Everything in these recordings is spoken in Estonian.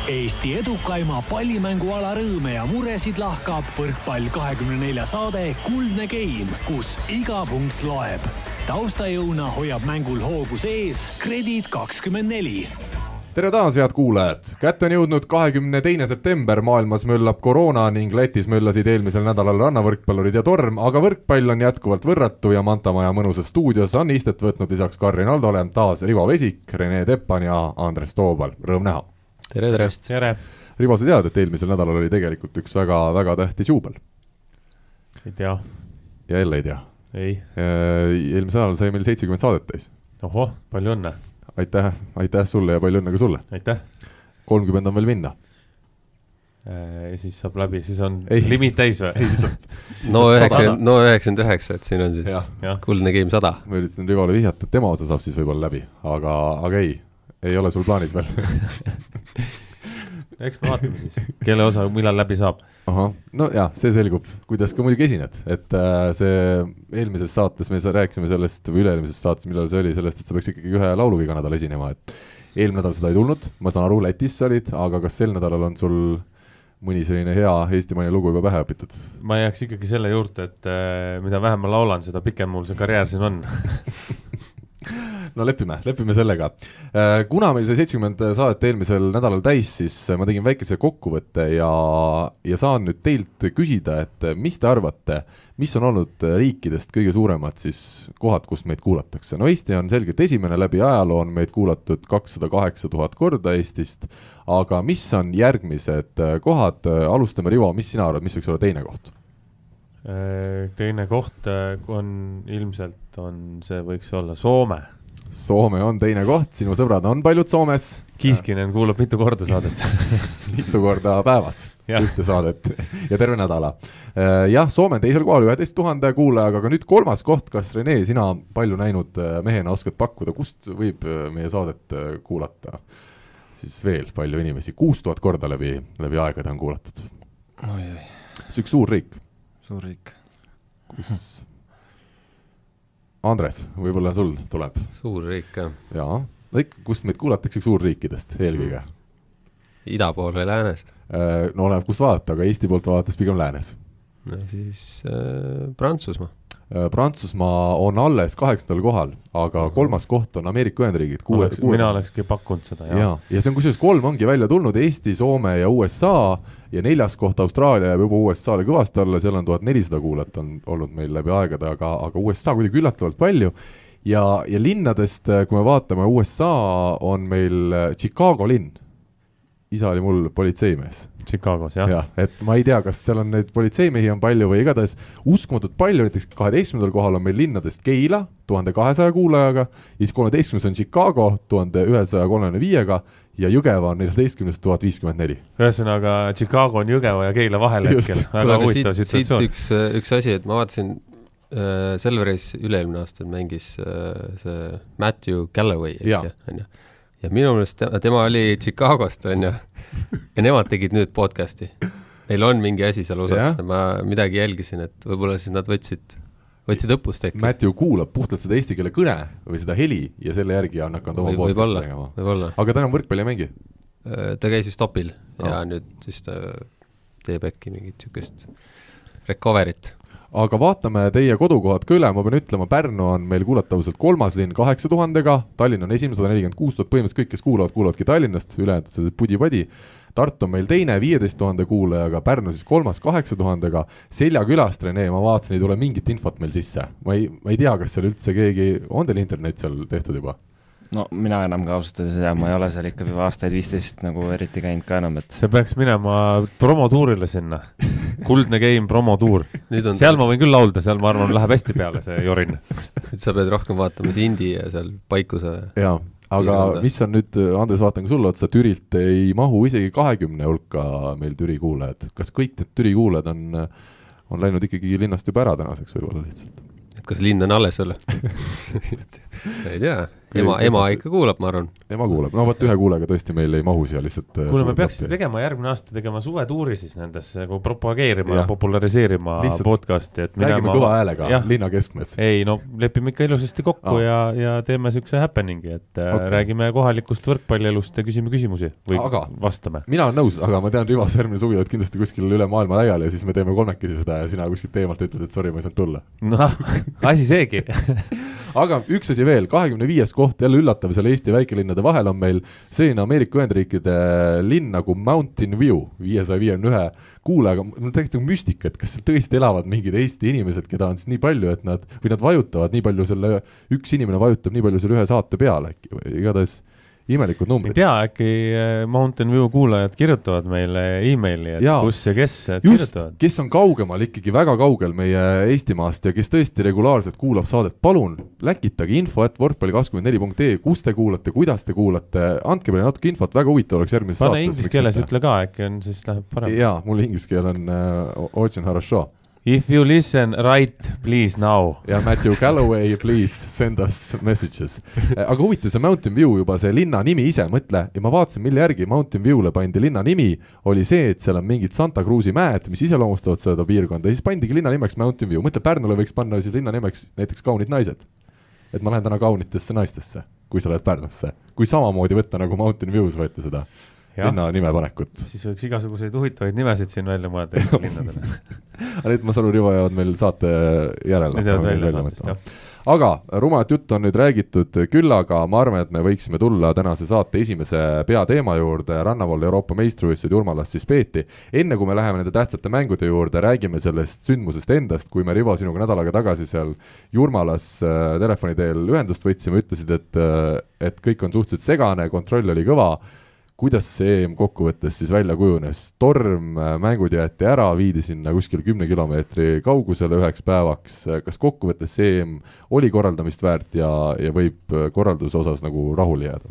Eesti edukaima pallimänguala rõõme ja muresid lahkab Võrkpall 24 saade Kuldne Game, kus iga punkt loeb. Taustajõuna hoiab mängul hoogus ees Kredit24. Tere taas, head kuulajad! Kätte on jõudnud 22. september, maailmas möllab koroona ning Lätis möllasid eelmisel nädalal rannavõrkpallurid ja torm, aga võrkpall on jätkuvalt võrratu ja Mantamaja mõnusas stuudios on istet võtnud lisaks Karri Naldole taas Rivo Vesik, Rene Teppan ja Andres Toobal. Rõõm näha! Tere! Rivo, sa tead, et eelmisel nädalal oli tegelikult üks väga tähtis juubel? Ei tea. Ja jälle ei tea? Ei. Eelmisel nädalal sai meil 70 saadet täis. Oho, palju õnne! Aitäh sulle ja palju õnne ka sulle. Aitäh. 30 on veel minna. Siis saab läbi, siis on limit täis või? No 99, et siin on siis ja. Kuldne Game 100. Ma üritasin Rivole vihjata, et tema osa saab siis võib-olla läbi, aga ei ole sul plaanis veel. Eks me vaatame siis, kelle osa millal läbi saab. Aha, no jah, see selgub, kuidas ka muidugi esined, et see eelmises saates me rääkisime sellest või üle-eelmises saates, millal see oli sellest, et sa peaks ikkagi ühe lauluga iga nädal esinema, et eelmine nädal seda ei tulnud, ma saan aru, Lätis sa olid, aga kas sel nädalal on sul mõni selline hea eestimaine lugu juba pähe õpitud? Ma jääks ikkagi selle juurde, et mida vähem ma laulan, seda pikem mul see karjäär siin on. No lepime sellega. Kuna meil see 70 saadet eelmisel nädalal täis, siis ma tegin väikese kokkuvõtte ja saan nüüd teilt küsida, et mis te arvate, mis on olnud riikidest kõige suuremad siis kohad, kust meid kuulatakse? No Eesti on selgelt esimene, läbi ajaloo on meid kuulatud 208 000 korda Eestist, aga mis on järgmised kohad? Alustame, Rivo, mis sina arvad, mis võiks olla teine koht? Teine koht on ilmselt see võiks olla Soome. Soome on teine koht, sinu sõbrad on paljud Soomes. Kiiskinen kuulab mitu korda saadet. Mitu korda päevas, ühte saadet ja terve nädala. Jah, Soome on teisel kohal 11 000 kuulajaga, aga nüüd kolmas koht, kas Rene, sina palju näinud mehena oskad pakkuda, kust võib meie saadet kuulata? Siis veel palju inimesi, 6000 korda läbi aegade on kuulatud. See üks suur riik. Suur riik. Kus? Andres, võib-olla sul tuleb? Suur riik, jah. Jaa, kust meid kuulatakse suurriikidest eelkõige? Ida pool või läänes? No oleneb, kust vaadata, aga Eesti poolt vaadates pigem läänes. No siis Prantsusmaa. Prantsusmaa on alles 8. kohal, aga kolmas koht on Ameerika Ühendriigid. Mina olekski pakkunud seda, ja see on kusjuures 3 ongi välja tulnud, Eesti, Soome ja USA, ja 4. koht Austraalia ja juba USA-le kõvasti alla, seal on 1400 kuulat on olnud meil läbi aegade, aga USA kuidagi üllatavalt palju. Ja linnadest, kui me vaatame, USA on meil Chicago linn. Isa oli mul politseimees. Chicagos, jah. Ja, et ma ei tea, kas seal on neid politseimehi on palju või igatahes uskumatult palju, näiteks 12. kohal on meil linnadest Keila 1200 kuulajaga, siis 13. on Chicago 1135-ga ja Jõgeva on 14. 1054. Ühesõnaga, Chicago on Jõgeva ja Keila vahel hetkel. Väga huvitav situatsioon. Siit üks asi, et ma vaatasin Selveris üle-eelmine aastal mängis see Matthew Galloway. Ja minu meelest tema oli Chicagost, on ju. Ja nemad tegid nüüd podcasti. Neil on mingi asi seal osas. Ma midagi jälgisin, et võib-olla siis nad võtsid õppust äkki. Matthew kuulab puhtalt seda eesti keele kõne või seda heli ja selle järgi on hakanud oma podcasti tegema. Aga ta enam võrkpalli ei mängi? Ta käis vist topil ja nüüd siis ta teeb äkki mingit sükest recoverit. Aga vaatame teie kodukohad ka üle, ma pean ütlema, Pärnu on meil kuulatavuselt 3. linn 8000-ga, Tallinn on 146 000, põhimõtteliselt kõik, kes kuulavadki Tallinnast, ülejäänud see pudi-padi. Tartu on meil teine 15 000 kuulajaga, Pärnu siis 3. 8000-ga, Seljakülast, Rene, ma vaatasin, ei tule mingit infot meil sisse. Ma ei tea, kas seal üldse keegi, on teil internet seal tehtud juba? No mina enam ka austada seda, ma ei ole seal ikka juba aastaid 15 nagu eriti käinud ka enam, et see peaks minema promotuurile sinna. Kuldne Game promotuur. Seal ma võin küll laulda, seal ma arvan läheb hästi peale see jorin. Et sa pead rohkem vaatama see Indi ja seal Paikuse. Jaa, aga mis on nüüd, Andres, vaatan ka sulle otsa, Türilt ei mahu isegi 20 hulka meil Türi kuulajad. Kas kõik need Türi kuulajad on läinud ikkagi linnast juba ära tänaseks võib-olla lihtsalt? Et kas linn on alles ole? ei tea, ema ikka kuulab, ma arvan. Ema kuulab, no võt ühe kuulega tõesti meil ei mahu siia lihtsalt. Kuule, me peaksime tegema järgmine aasta tegema suvetuuri siis nendes propageerima ja populariseerima podcasti. Räägime kõva häälega linna keskmes. Ei, no lepime ikka ilusasti kokku ja teeme sükse happeningi, et räägime kohalikust võrkpallielust ja küsime küsimusi või vastame. Mina olen nõus, aga ma tean, Rivas järgmine suvi oled kindlasti kuskil üle maailma läial ja siis me teeme kolmekesi seda ja sina kuskil teemalt ütled, et sorry, ma ei saanud tulla. No, asi seegi. Aga üks asi veel, 25. koht jälle üllatav seal Eesti väikelinnade vahel on meil selline Ameerika Ühendriikide linn nagu Mountain View, 551 kuulajaga. Mul tegelikult müstika, et kas seal tõesti elavad mingid Eesti inimesed, keda on siis nii palju, et nad vajutavad nii palju selle, üks inimene vajutab nii palju selle ühe saate peale äkki või igatahes imelikud numbrid. Ei tea, äkki Mountain View kuulajad kirjutavad meile e-maili, et kus ja kes kirjutavad. Kes on kaugemal, ikkagi väga kaugel meie Eestimaast ja kes tõesti regulaarselt kuulab saadet, palun läkitage info@vorpalli24.ee, kus te kuulate, kuidas te kuulate, andke meile natuke infot, väga huvitav oleks järgmises saates. Pane inglise keeles ütle ka, äkki on, siis läheb parem. Jaa, mul inglise keel on очень хорошо. If you listen right, please now. Ja Matthew Calloway, please send us messages. Aga huvitav see Mountain View juba see linna nimi ise, mõtle, ja ma vaatasin, mille järgi Mountain Viewle pandi linna nimi, oli see, et seal on mingid Santa Cruzi mäed, mis iseloomustavad seda piirkonda, ja siis pandigi linna nimeks Mountain View. Mõtle, Pärnule võiks panna siis linna nimeks näiteks kaunid naised. Et ma lähen täna kaunitesse naistesse, kui sa lähed Pärnusse. Kui samamoodi võtta nagu Mountain Views võtta seda linna nime panekut. Siis võiks igasuguseid huvitavaid nimesid siin välja mõelda Eesti linnadele. Need ma saru Rivo jäävad meil saate järel. Aga rumalat jutt on nüüd räägitud küll, aga ma arvan, et me võiksime tulla tänase saate esimese peateema juurde. Rannavool Euroopa meistrivõistlused Jurmalas siis peeti. Enne kui me läheme nende tähtsate mängude juurde, räägime sellest sündmusest endast. Kui me Rivo sinuga nädalaga tagasi seal Jurmalas telefoni teel ühendust võtsime, ütlesid, et kõik on suhteliselt segane, kontroll oli kõva. Kuidas see EM kokkuvõttes siis välja kujunes? Torm, mängud jäeti ära, viidi sinna kuskil 10 kilomeetri kaugusele üheks päevaks. Kas kokkuvõttes see EM oli korraldamist väärt ja võib korralduse osas nagu rahule jääda?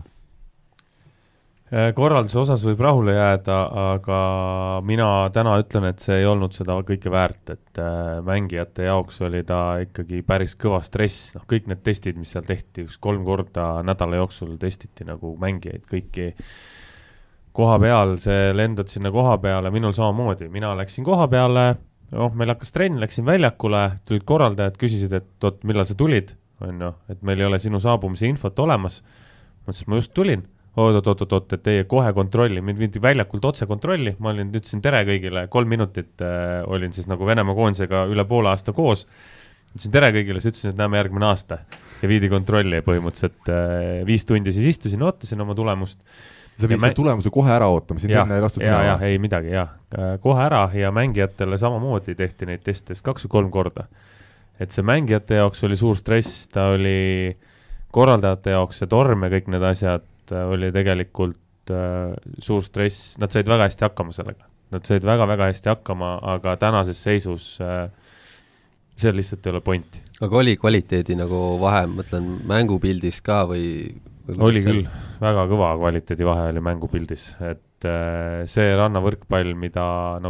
Korralduse osas võib rahule jääda, aga mina täna ütlen, et see ei olnud seda kõike väärt, et mängijate jaoks oli ta ikkagi päris kõva stress. Kõik need testid, mis seal tehti, 3 korda nädala jooksul testiti nagu mängijaid kõiki koha peal, see lendad sinna koha peale, minul samamoodi, mina läksin koha peale, meil hakkas trenn, läksin väljakule, tulid korraldajad, küsisid, et millal sa tulid, et meil ei ole sinu saabumise infot olemas, mõtlesin, ma just tulin, oot, et teie kohe kontrolli, mind viidi väljakult otse kontrolli, ma ütlesin tere kõigile, 3 minutit olin siis nagu Venemaa koondisega üle poole aasta koos, ütlesin tere kõigile, siis ütlesin, et näeme järgmine aasta ja viidi kontrolli põhimõtteliselt 5 tundi siis istusin, ootasin oma tulemust. Sa pidid tulemuse kohe ära ootama, siin enne ei lastud minna. Ei midagi, kohe ära ja mängijatele samamoodi tehti neid testidest 2 või 3 korda. Et see mängijate jaoks oli suur stress, ta oli korraldajate jaoks see torm ja kõik need asjad oli tegelikult suur stress, nad said väga hästi hakkama sellega. Nad said väga-väga hästi hakkama, aga tänases seisus see lihtsalt ei ole pointi. Aga oli kvaliteedi nagu vahe, mõtlen mängupildis ka või oli küll, väga kõva kvaliteedi vahe oli mängupildis, et see rannavõrkpall, mida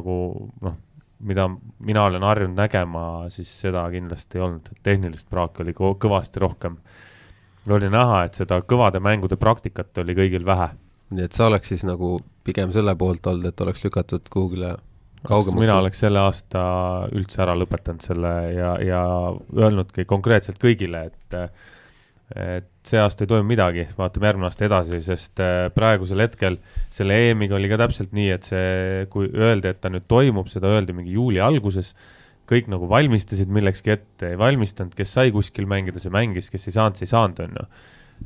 mina olen harjunud nägema, siis seda kindlasti ei olnud, tehnilist praak oli kõvasti rohkem. Oli näha, et seda kõvade mängude praktikat oli kõigil vähe. Nii et sa oleks siis nagu pigem selle poolt olnud, et oleks lükatud kuhugile kaugemaks? Mina oleks selle aasta üldse ära lõpetanud selle ja öelnudki konkreetselt kõigile, et see aasta ei toimu midagi, vaatame järgmine aasta edasi, sest praegusel hetkel selle EM-iga oli ka täpselt nii, et kui öeldi, et ta nüüd toimub, seda öeldi mingi juuli alguses, kõik nagu valmistasid millekski ette, ei valmistanud, kes sai kuskil mängida, see mängis, kes ei saanud, on ju.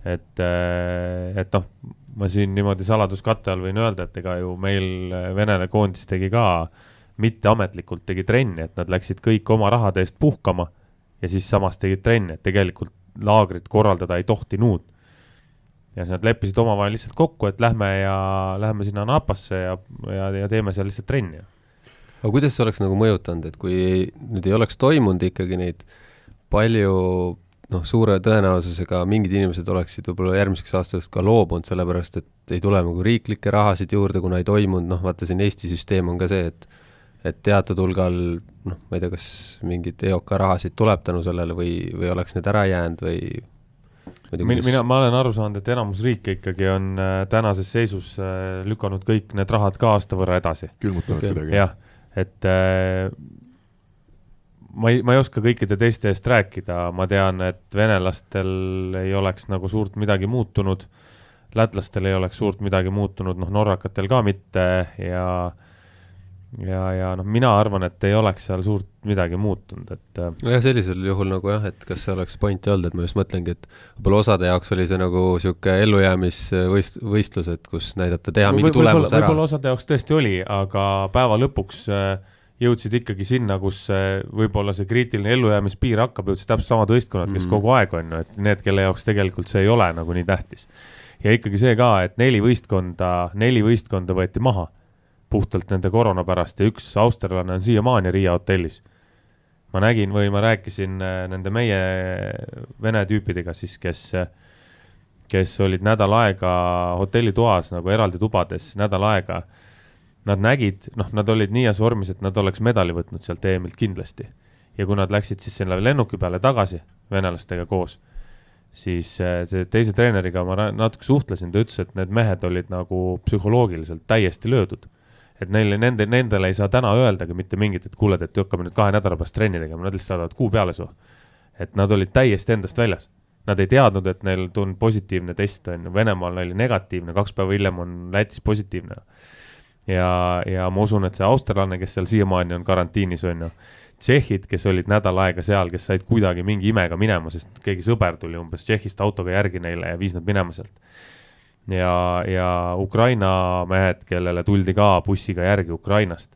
Et ma siin niimoodi saladuskatte all võin öelda, et ega ju meil Venele koondis tegi ka mitteametlikult tegi trenni, et nad läksid kõik oma rahade eest puhkama ja siis samas tegid trenni, et tegelikult laagrit korraldada ei tohtinud. Ja nad leppisid omavahel lihtsalt kokku, et lähme sinna Napasse ja teeme seal lihtsalt trenni. Aga kuidas see oleks nagu mõjutanud, et kui nüüd ei oleks toimunud ikkagi neid palju suure tõenäosusega mingid inimesed oleksid võib-olla järgmiseks aastaks ka loobunud, sellepärast et ei tule nagu riiklikke rahasid juurde, kuna ei toimunud, vaata siin Eesti süsteem on ka see, et teatud hulgal, ma ei tea, kas mingid EOK rahasid tuleb tänu sellele või oleks need ära jäänud või? ma olen aru saanud, et enamus riike ikkagi on tänases seisus lükanud kõik need rahad ka aasta võrra edasi. Külmutanud kuidagi. Jah, et ma ei oska kõikide teiste eest rääkida, ma tean, et venelastel ei oleks nagu suurt midagi muutunud, lätlastel ei oleks suurt midagi muutunud, norrakatel ka mitte ja mina arvan, et ei oleks seal suurt midagi muutunud, et ja sellisel juhul nagu jah, et kas see oleks pointi olnud, et ma just mõtlengi, et võib-olla osade jaoks oli see nagu siuke ellujäämisvõistlus, et kus näidata teha mingi tulemus ära. Võib-olla osade jaoks tõesti oli, aga päeva lõpuks jõudsid ikkagi sinna, kus võib-olla see kriitiline ellujäämispiir hakkab, jõudsid täpselt samad võistkonnad, kes kogu aeg on, et need, kelle jaoks tegelikult see ei ole nagu nii tähtis. Ja ikkagi see ka, et 4 võistkonda võeti maha puhtalt nende koroona pärast ja üks austerlane on siiamaani Riia hotellis. Ma nägin või ma rääkisin nende meie vene tüüpidega siis, kes olid nädal aega hotellitoas nagu eraldi tubades nädal aega. Nad nägid, nad olid nii vormis, et nad oleks medali võtnud sealt EM-ilt kindlasti. Ja kui nad läksid siis selle lennuki peale tagasi venelastega koos, siis teise treeneriga ma natuke suhtlesin, ta ütles, et need mehed olid nagu psühholoogiliselt täiesti löödud. Et nendele ei saa täna öeldagi mitte mingit, et kuuled, et hakkame nüüd 2 nädala pärast trenni tegema, nad lihtsalt saadavad kuu peale su. Et nad olid täiesti endast väljas. Nad ei teadnud, et neil on positiivne test, Venemaal oli negatiivne, 2 päeva hiljem on Lätis positiivne. Ja ma usun, et see austerlane, kes seal siiamaani on karantiinis, on tšehhid, kes olid nädal aega seal, kes said kuidagi mingi imega minema, sest keegi sõber tuli umbes Tšehhist autoga järgi neile ja viis nad minema sealt. Ja Ukraina mehed, kellele tuldi ka bussiga järgi Ukrainast.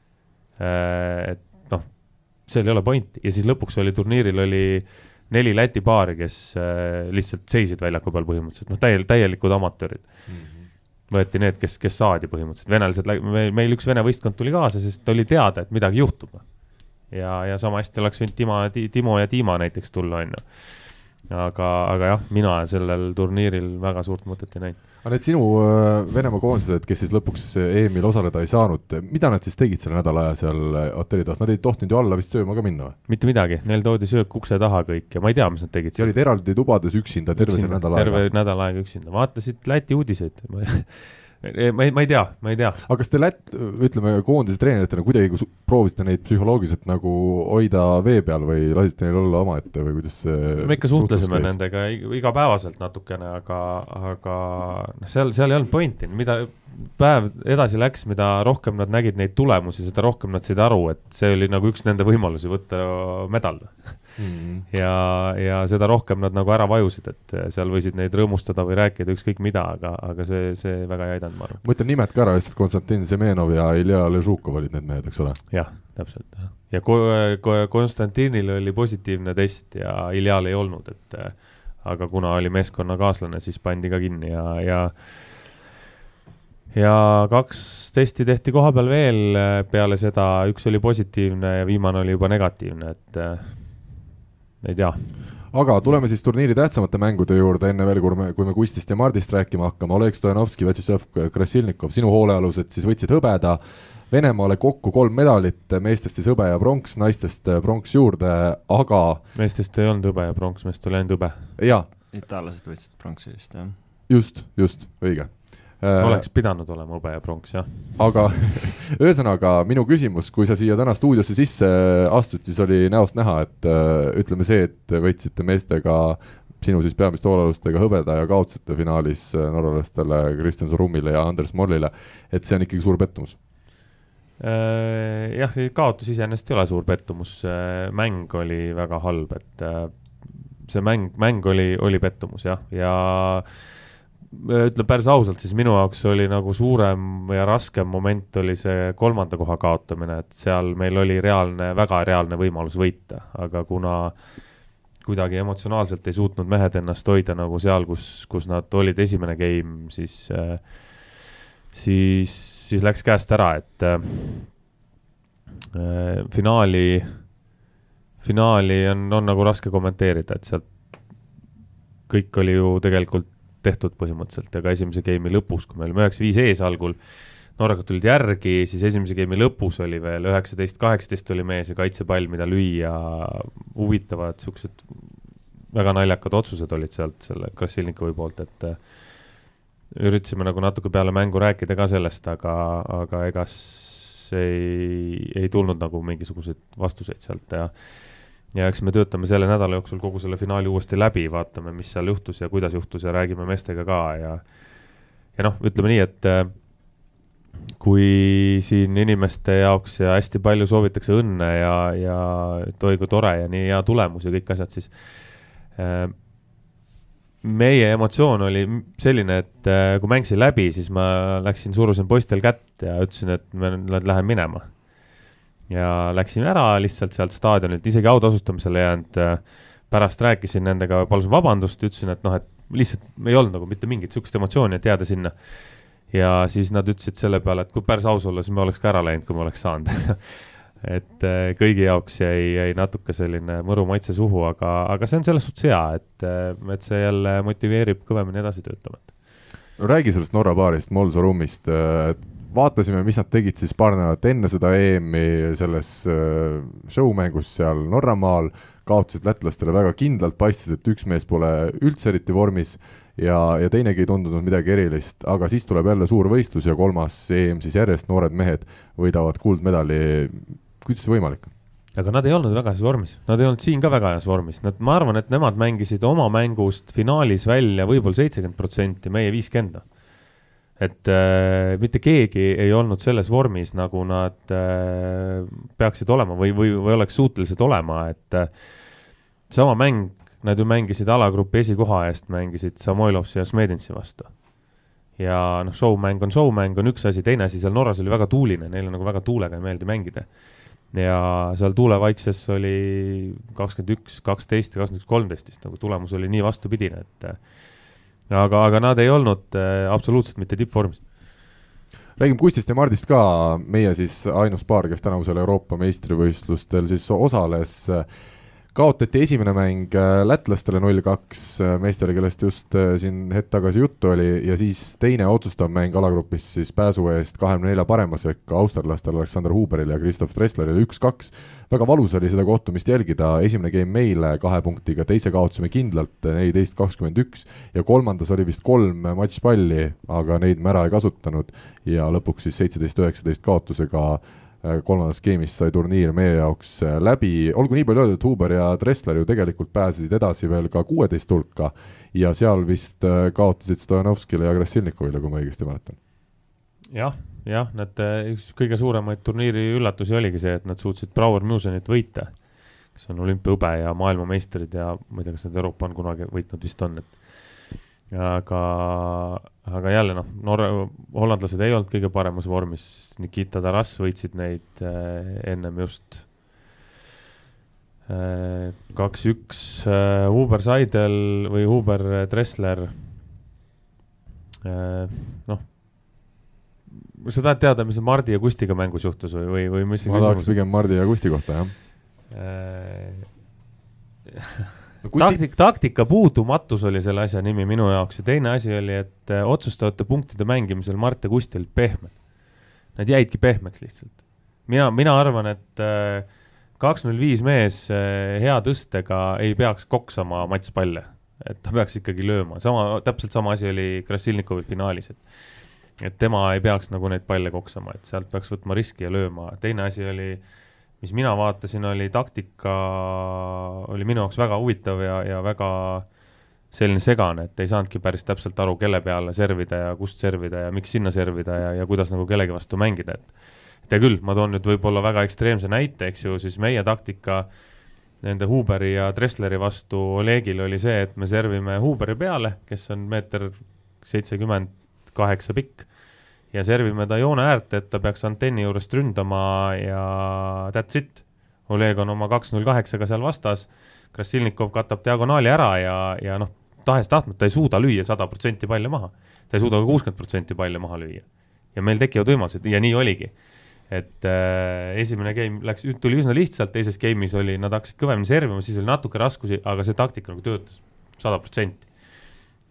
Et seal ei ole pointi. Ja siis lõpuks oli turniiril 4 Läti paari, kes lihtsalt seisid väljaku peal põhimõtteliselt. Täielikud amatöörid. Võeti need, kes saadi põhimõtteliselt. Venalised, meil üks vene võistkond tuli kaasa, sest oli teada, et midagi juhtub. Ja sama hästi oleks võinud Timo ja Tiima näiteks tulla, on ju. Aga jah, mina sellel turniiril väga suurt mõtet ei näinud. Aga need sinu Venemaa koondised, kes siis lõpuks EM-il osaleda ei saanud, mida nad siis tegid selle nädala aja seal hotellitoas? Nad ei tohtinud ju alla vist sööma ka minna või? Mitte midagi, neil toodi söök ukse taha kõik ja ma ei tea, mis nad tegid. Ja olid eraldi tubades üksinda terve nädal aega üksinda. Vaatasid Läti uudiseid. Ma ei tea. Aga kas te ütleme, koondise treeneritena kuidagi proovisite neid psühholoogiliselt nagu hoida vee peal või lasite neil olla oma ette või kuidas me ikka suhtlesime nendega igapäevaselt natukene, aga seal ei olnud pointi. Mida päev edasi läks, mida rohkem nad nägid neid tulemusi, seda rohkem nad said aru, et see oli nagu üks nende võimalusi võtta medal. Ja seda rohkem nad nagu ära vajusid, et seal võisid neid rõõmustada või rääkida ükskõik mida, aga see väga ei aidanud, ma arvan. Ma ütlen nimed ka ära, lihtsalt Konstantin Semenov ja Ilja Ležukov olid need mehed, eks ole? Jah, täpselt. Ja Konstantinil oli positiivne test ja Iljal ei olnud, aga kuna oli meeskonna kaaslane, siis pandi ka kinni ja 2 testi tehti koha peal veel peale seda, üks oli positiivne ja viimane oli juba negatiivne, et ei tea. Aga tuleme siis turniiri tähtsamate mängude juurde enne veel, kui me Kustist ja Mardist rääkima hakkame. Oleg Stojanovski, Vjatšeslav Krasilnikov, sinu hoolealused siis võtsid hõbeda. Venemaale kokku 3 medalit, meestest siis hõbe ja pronks, naistest pronks juurde, aga... Meestest ei olnud hõbe ja pronks, meest oli ainult hõbe. Jaa. Itaallased võtsid pronksi just, jah. Just, õige. Oleks pidanud olema hõbe ja pronks, jah. Aga ühesõnaga minu küsimus, kui sa siia täna stuudiosse sisse astud, siis oli näost näha, et ütleme see, et võitsite meestega, sinu siis peamiste hoolealustega hõbeda ja kaotsite finaalis norralastele Kristjan Sorumile ja Anders Mollile, et see on ikkagi suur pettumus. Jah, see kaotus iseenesest ei ole suur pettumus, mäng oli väga halb, et see mäng oli pettumus, jah, ja ütleb päris ausalt, siis minu jaoks oli nagu suurem ja raskem moment oli see 3. koha kaotamine, et seal meil oli väga reaalne võimalus võita, aga kuna kuidagi emotsionaalselt ei suutnud mehed ennast hoida nagu seal, kus nad olid esimene game, siis läks käest ära, et finaali on nagu raske kommenteerida, et sealt kõik oli ju tegelikult tehtud põhimõtteliselt, aga esimese game'i lõpus, kui me olime 9-5 ees algul, Norrakad tulid järgi, siis esimese game'i lõpus oli veel 19-18 oli mees ja kaitsepall, mida lüüa huvitavad, siuksed väga naljakad otsused olid sealt selle Krasilnikovi poolt, et üritasime nagu natuke peale mängu rääkida ka sellest, aga ega ei tulnud nagu mingisuguseid vastuseid sealt ja eks me töötame selle nädala jooksul kogu selle finaali uuesti läbi, vaatame, mis seal juhtus ja kuidas juhtus ja räägime meestega ka ja noh, ütleme nii, et kui siin inimeste jaoks ja hästi palju soovitakse õnne ja oi kui tore ja nii hea tulemus ja kõik asjad, siis meie emotsioon oli selline, et kui mängisin läbi, siis ma surusin poistel kätt ja ütlesin, et nad lähen minema. Ja läksin ära lihtsalt sealt staadionilt, isegi autasustamisele jäänud, pärast rääkisin nendega, palusin vabandust, ütlesin, et noh, et lihtsalt ei olnud nagu mitte mingit sükst emotsiooni, et jääda sinna. Ja siis nad ütlesid selle peale, et kui päris aus olla, siis me oleks ka ära läinud, kui me oleks saanud. Et kõigi jaoks jäi natuke selline mõru maitse suhu, aga see on selles suhtes hea, et see jälle motiveerib kõvemini edasi töötama. No räägi sellest Norra baarist, Molsorumist. Vaatasime, mis nad tegid siis paar nädalat enne seda EM-i selles showmängus seal Norramaal, kaotasid lätlastele väga kindlalt, paistis, et üks mees pole üldse eriti vormis ja teinegi ei tundunud midagi erilist, aga siis tuleb jälle suur võistlus ja 3. EM siis järjest noored mehed võidavad kuldmedali. Kuidas see võimalik? Aga nad ei olnud väga heas vormis. Nad ei olnud siin ka väga heas vormis. Ma arvan, et nemad mängisid oma mängust finaalis välja võib-olla 70%, meie 50%. Et mitte keegi ei olnud selles vormis, nagu nad peaksid olema või oleks suutelised olema, et sama mäng, nad ju mängisid alagrupi esikoha eest, mängisid Samoilovsi ja Smedinsi vastu. Ja noh, showmäng on üks asi, teine asi, seal Norras oli väga tuuline, neil on nagu väga tuulega ei meeldi mängida. Ja seal tuulevaikses oli 21, 12 ja 21, 13, nagu tulemus oli nii vastupidine, et aga nad ei olnud absoluutselt mitte tippvormis. Räägime Kustist ja Mardist ka, meie siis ainus paar, kes tänavusel Euroopa meistrivõistlustel siis osales. Kaotati esimene mäng lätlastele 0-2 meestele, kellest just siin hetk tagasi juttu oli, ja siis teine otsustav mäng alagrupis siis pääsu eest 24 parema sekka austerlastel Alexander Huberil ja Christoph Dressleril 1-2. Väga valus oli seda kohtumist jälgida, esimene game meile 2 punktiga, teise kaotasime kindlalt 14-21 ja kolmandas oli vist 3 matšpalli, aga neid me ära ei kasutanud ja lõpuks siis 17-19 kaotusega kolmandas skeemis sai turniir meie jaoks läbi. Olgu nii palju öeldud, et Huber ja Dressler ju tegelikult pääsesid edasi veel ka 16 hulka ja seal vist kaotasid Stojanovskile ja Krasilnikovile, kui ma õigesti mäletan. Jah, nad üks kõige suuremaid turniiri üllatusi oligi see, et nad suutsid Brauer Musenit võita, kes on olümpiaõbe ja maailmameistrid ja ma ei tea, kas nad Euroopa on kunagi võitnud vist on, aga jälle hollandlased ei olnud kõige paremas vormis, Nikita Taras võitsid neid ennem just 2-1 Huber Seidel või Huber Dressler. Sa tahad teada, mis on Mardi ja Kustiga mängus juhtus või mis see ma tahaks pigem Mardi ja Kusti kohta, Taktika puudumatus oli selle asja nimi minu jaoks ja teine asi oli, et otsustavate punktide mängimisel Mart ja Kusti olid pehmed. Nad jäidki pehmeks lihtsalt. Mina arvan, et 2-0-5 mees hea tõstega ei peaks koksama matšpalle, et ta peaks ikkagi lööma. Täpselt sama asi oli Krasilnikovi finaalis, et tema ei peaks nagu neid palle koksama, et sealt peaks võtma riski ja lööma. Teine asi oli mis mina vaatasin, oli taktika, oli minu jaoks väga huvitav ja väga selline segane, et ei saanudki päris täpselt aru, kelle peale servida ja kust servida ja miks sinna servida ja kuidas nagu kellegi vastu mängida. Et küll, ma toon nüüd võib-olla väga ekstreemse näite, eks ju, siis meie taktika nende Huberi ja Dressleri vastu Olegil oli see, et me servime Huberi peale, kes on 1,78 meetrit pikk, ja servime ta joone äärt, et ta peaks antenni juurest ründama ja that's it. Oleg on oma 2-0-8-ga seal vastas, Krasilnikov katab diagonaali ära ja tahes tahtnud, ta ei suuda lüüa 100% palle maha. Ta ei suuda 60% palle maha lüüa. Ja meil tekivad võimalused ja nii oligi. Et esimene game tuli üsna lihtsalt, teises game'is nad hakkasid kõvemini servima, siis oli natuke raskusi, aga see taktika nagu töötas 100%.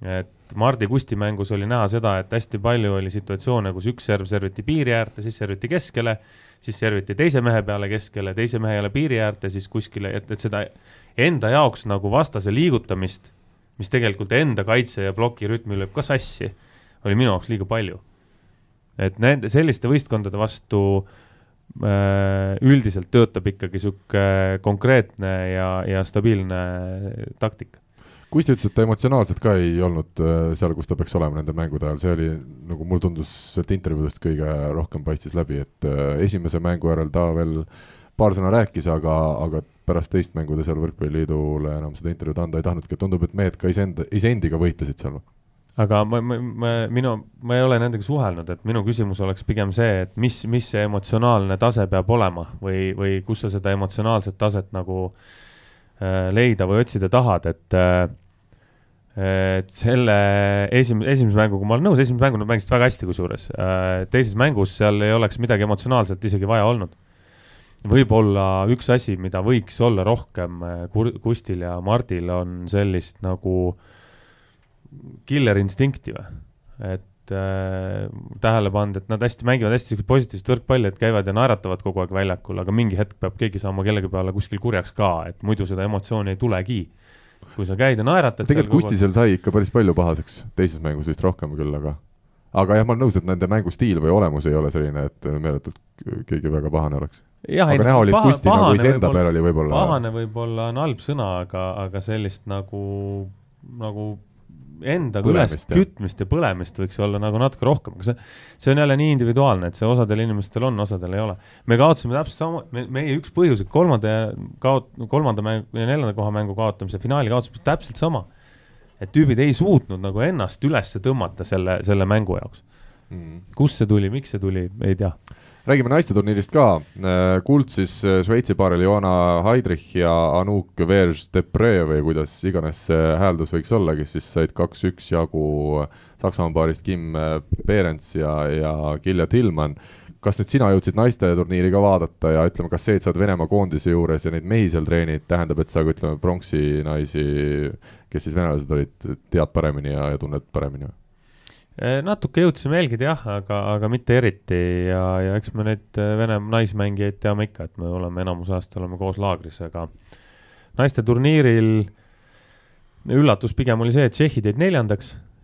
et Mardi Kusti mängus oli näha seda, et hästi palju oli situatsioone, kus üks serv serviti piiri äärte, siis serviti keskele, siis serviti teise mehe peale keskele, teise mehe jälle piiri äärte, siis kuskile, et seda enda jaoks nagu vastase liigutamist, mis tegelikult enda kaitse ja ploki rütmi lööb ka sassi, oli minu jaoks liiga palju. Et nende selliste võistkondade vastu üldiselt töötab ikkagi siuke konkreetne ja stabiilne taktika. Kusti ütles, et ta emotsionaalselt ka ei olnud seal, kus ta peaks olema nende mängude ajal, see oli, nagu mul tundus, et intervjuudest kõige rohkem paistis läbi, et esimese mängu järel ta veel paar sõna rääkis, aga pärast teist mängude seal Võrkpalliliidule enam seda intervjuud anda ei tahtnudki, et tundub, et mehed ka iseendiga võitlesid seal. Aga ma ei ole nendega suhelnud, et minu küsimus oleks pigem see, et mis see emotsionaalne tase peab olema või kus sa seda emotsionaalset taset nagu leida või otsida tahad, et selle esimese mänguga ma olen nõus, esimese mängu nad mängisid väga hästi kusjuures. Teises mängus seal ei oleks midagi emotsionaalselt isegi vaja olnud. Võib-olla üks asi, mida võiks olla rohkem Kustil ja Mardil on sellist nagu killer instinkti või, et tähele pannud, et nad mängivad hästi positiivset võrkpalli, et käivad ja naeratavad kogu aeg väljakul, aga mingi hetk peab keegi saama kellegi peale kuskil kurjaks ka, et muidu seda emotsiooni ei tulegi. Kui sa käid ja naeratad... Tegelikult Kusti seal sai ikka päris palju pahaseks, teises mängus vist rohkem küll, aga jah, ma olen nõus, et nende mängustiil või olemus ei ole selline, et meeletult keegi väga pahane oleks. Aga näha oli Kusti nagu ise peal oli võib-olla... Pahane võib-olla on halb sõna, aga sellist nagu endaga üles kütmist ja põlemist võiks olla nagu natuke rohkem, aga see on jälle nii individuaalne, et see osadel inimestel on, osadel ei ole. Me kaotasime täpselt sama, meie üks põhjus, et kolmanda mängu ja neljanda koha mängu kaotamise, finaali kaotamise täpselt sama, et tüübid ei suutnud nagu ennast üles tõmmata selle mängu jaoks. Kus see tuli, miks see tuli, ei tea. Räägime naiste turniirist ka. Kuld siis Šveitsi paaril Johanna Heidrich ja Anouk Verge-Depree või kuidas iganes hääldus võiks olla, kes siis said 2-1 jagu Saksamaa paarist Kim Behrens ja Kilja Tillmann. Kas nüüd sina jõudsid naiste turniiri ka vaadata ja ütleme, kas see, et sa oled Venemaa koondise juures ja neid mehi seal treenid, tähendab, et sa ütleme pronksi naisi, kes siis venelased olid, tead paremini ja tunned paremini? Natuke jõudsime jälgida jah, aga mitte eriti ja eks me neid Venemaa naismängijaid teame ikka, et me oleme enamus aasta oleme koos laagris, aga naiste turniiril üllatus pigem oli see, et tšehhid jäid 4.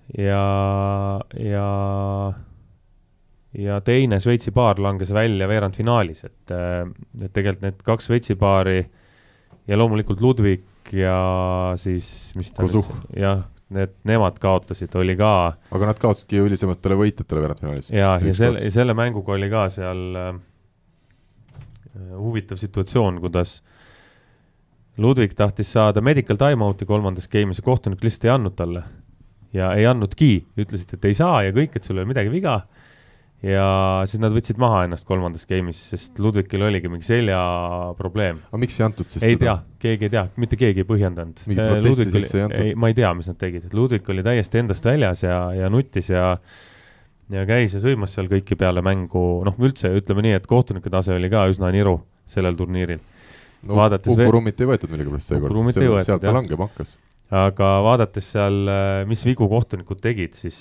ja teine Šveitsi paar langes välja veerandfinaalis, et tegelikult need 2 Šveitsi paari ja loomulikult Ludvig ja siis mis ta jah, nemad kaotasid, oli ka... Aga nad kaotasidki ülisematele võitjatele veerandfinaalis. Ja selle mänguga oli ka seal huvitav situatsioon, kuidas Ludvig tahtis saada medical timeouti 3. game'is ja kohtunik lihtsalt ei andnud talle. Ja ei andnudki, ütlesid, et ei saa ja kõik, et sul oli midagi viga. Ja siis nad võtsid maha ennast 3. game'is, sest Ludvigil oligi mingi selja probleem. Aga miks ei antud siis ei tea, keegi ei tea, mitte keegi ei põhjendanud. Ma ei tea, mis nad tegid. Ludvig oli täiesti endast väljas ja nuttis ja käis ja sõimas seal kõiki peale mängu. Üldse ütleme nii, et kohtunike tase oli ka üsna niru sellel turniiril. Ukurumit ei võetud millegipärast seekord, sealt ta langeb hakkas. Aga vaadates seal, mis vigu kohtunikud tegid, siis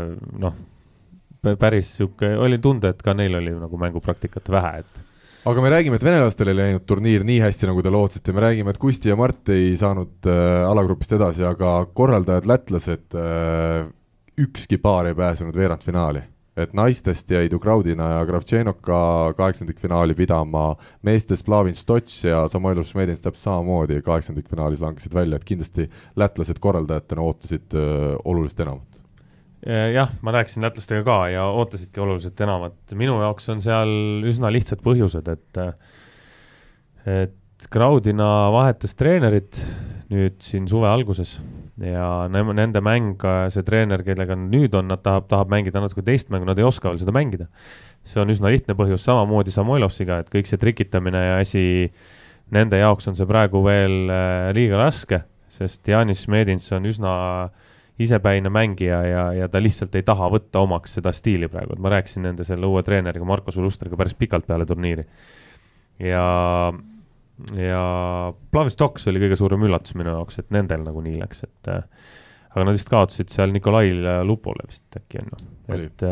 päris siuke, oli tunda, et ka neil oli nagu mängupraktikat vähe, et aga me räägime, et venelastel ei läinud turniir nii hästi, nagu te lootsite. Me räägime, et Kusti ja Mart ei saanud alagrupist edasi, aga korraldajad lätlased ükski paar ei pääsenud veerandfinaali. Et naistest jäid Ukraudina ja Kravtšenoka 8. finaali pidama, meestes Plavin Stots ja Samoilov Šmedins täpselt samamoodi 8. finaalis langesid välja, et kindlasti lätlased korraldajatena ootasid oluliselt enamat. Jah, ma rääkisin lätlastega ka ja ootasidki oluliselt enamat. Minu jaoks on seal üsna lihtsad põhjused, et Kraudina vahetas treenerit nüüd siin suve alguses ja nende mäng, see treener, kellega nüüd on, nad tahab mängida natuke teist mängu, nad ei oska veel seda mängida. See on üsna lihtne põhjus, samamoodi Samoilovsiga, et kõik see trikitamine ja asi, nende jaoks on see praegu veel liiga raske, sest Janis Šmedins on üsna isepäine mängija ja ta lihtsalt ei taha võtta omaks seda stiili praegu. Ma rääkisin nende selle uue treeneriga, Marko Sulustriga päris pikalt peale turniiri. Ja Plavin Stoks oli kõige suurem üllatus minu jaoks, et nendel nagu nii läks. aga nad vist kaotasid seal Nikolaile Lupole vist äkki on. Et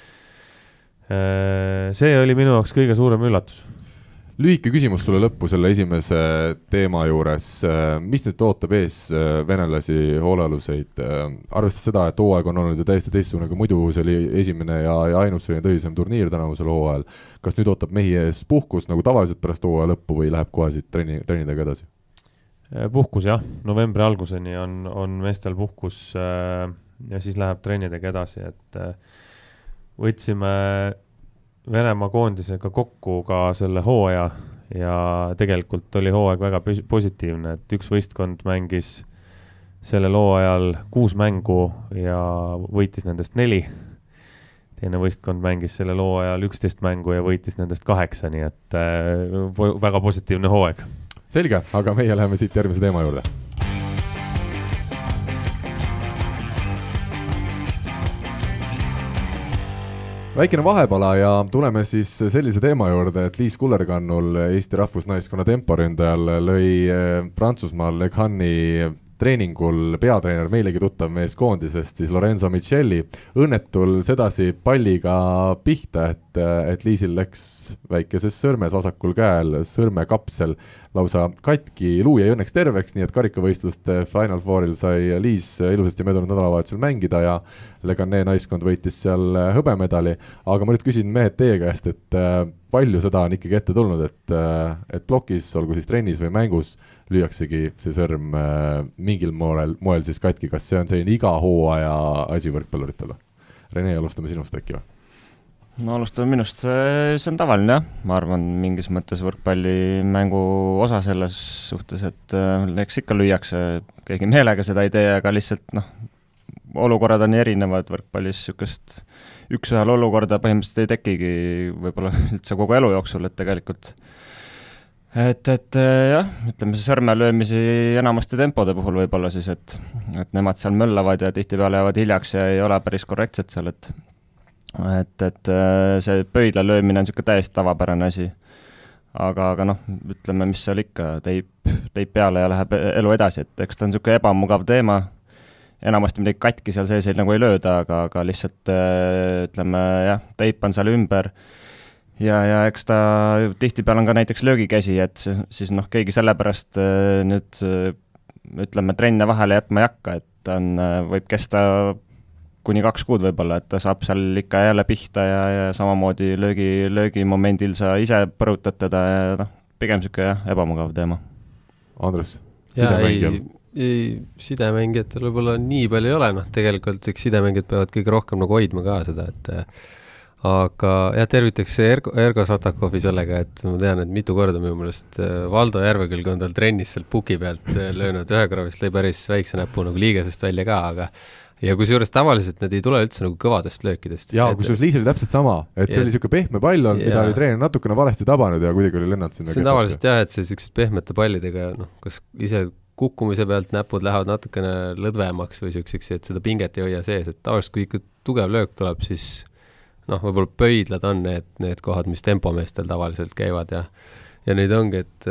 see oli minu jaoks kõige suurem üllatus. Lühike küsimus sulle lõppu selle esimese teema juures. Mis nüüd ootab ees venelasi hoolealuseid? Arvestades seda, et hooaeg on olnud ju täiesti teistsugune, kui muidu see oli esimene ja ainus selline tõsisem turniir tänavusel hooajal. Kas nüüd ootab mehi ees puhkus nagu tavaliselt pärast hooaja lõppu või läheb kohe siit treenidega edasi? Puhkus jah, novembri alguseni on meestel puhkus ja siis läheb treenidega edasi, et võtsime Venemaa koondisega kokku ka selle hooaja ja tegelikult oli hooaeg väga positiivne, et üks võistkond mängis sellel hooajal 6 mängu ja võitis nendest 4. Teine võistkond mängis sellel hooajal 11 mängu ja võitis nendest 8, nii et väga positiivne hooaeg. Selge, aga meie läheme siit järgmise teema juurde. Väikene vahepala ja tuleme siis sellise teema juurde, et Liis Kullerkannul, Eesti rahvusnaiskonna temporündajal, lõi Prantsusmaal Le Cannes'i treeningul peatreener meilegi tuttav mees koondisest, siis Lorenzo Michelli, õnnetul sedasi palliga pihta, et Liisil läks väikeses sõrmes vasakul käel sõrmekapsel lausa katki, luu jäi õnneks terveks, nii et karikavõistluste Final Fouril sai Liis ilusasti möödunud nädalavahetusel mängida ja Le Cannes naiskond võitis seal hõbemedali, aga ma nüüd küsin mehed teie käest, et palju seda on ikkagi ette tulnud, et plokis, olgu siis trennis või mängus, lüüaksegi see sõrm mingil moel siis katki, kas see on selline iga hooaja asi võrkpalluritele? Rene, alustame sinust äkki või? No alustame minust, see on tavaline jah, ma arvan mingis mõttes võrkpallimängu osa selles suhtes, et eks ikka lüüakse, keegi meelega seda ei tee, aga lihtsalt olukorrad on erinevad võrkpallis, sükest üks-ühel olukorda põhimõtteliselt ei tekigi võib-olla üldse kogu elu jooksul, et tegelikult et jah, ütleme see sõrmelöömisi enamasti tempode puhul võib-olla siis, et nemad seal möllavad ja tihtipeale jäävad hiljaks ja ei ole päris korrektsed seal, et see pöidla löömine on niisugune täiesti tavapärane asi. Aga ütleme, mis seal ikka, teip peale ja läheb elu edasi, et eks ta on niisugune ebamugav teema, enamasti midagi katki seal sees nagu ei lööda, aga lihtsalt ütleme jah, teip on seal ümber ja eks ta tihtipeale on ka näiteks löögikäsi, et siis keegi sellepärast nüüd ütleme trenne vahele jätma ei hakka, et ta võib kesta kuni 2 kuud võib-olla, et ta saab seal ikka jälle pihta ja samamoodi löögimomendil sa ise põrutad teda ja pigem niisugune ebamugav teema. Andres, sidemängija? Sidemängijatel võib-olla nii palju ei ole, tegelikult sidemängijad peavad kõige rohkem nagu hoidma ka seda, aga jah, tervitaks Ergo Satakovi sellega, et ma tean, et mitu korda minu meelest Valdo Järvekülg on tal trennis seal puki pealt löönud, ühe korra vist lõi päris väikse näpu nagu liigesest välja ka, aga ja kusjuures tavaliselt need ei tule üldse nagu kõvadest löökidest. Jaa, kusjuures Liis oli täpselt sama, et see oli niisugune pehme pall on, mida oli treener natukene valesti tabanud ja kuidagi oli lennanud sinna. See on tavaliselt jah, et see niisugused pehmete pallidega, kas ise kukkumise pealt näpud lähevad natukene lõdvemaks või niisuguseks, et seda pinget ei hoia sees, et tavaliselt kui ikka tugev löök tuleb, siis võib-olla pöidlad on need kohad, mis tempomeestel tavaliselt käivad ja neid ongi, et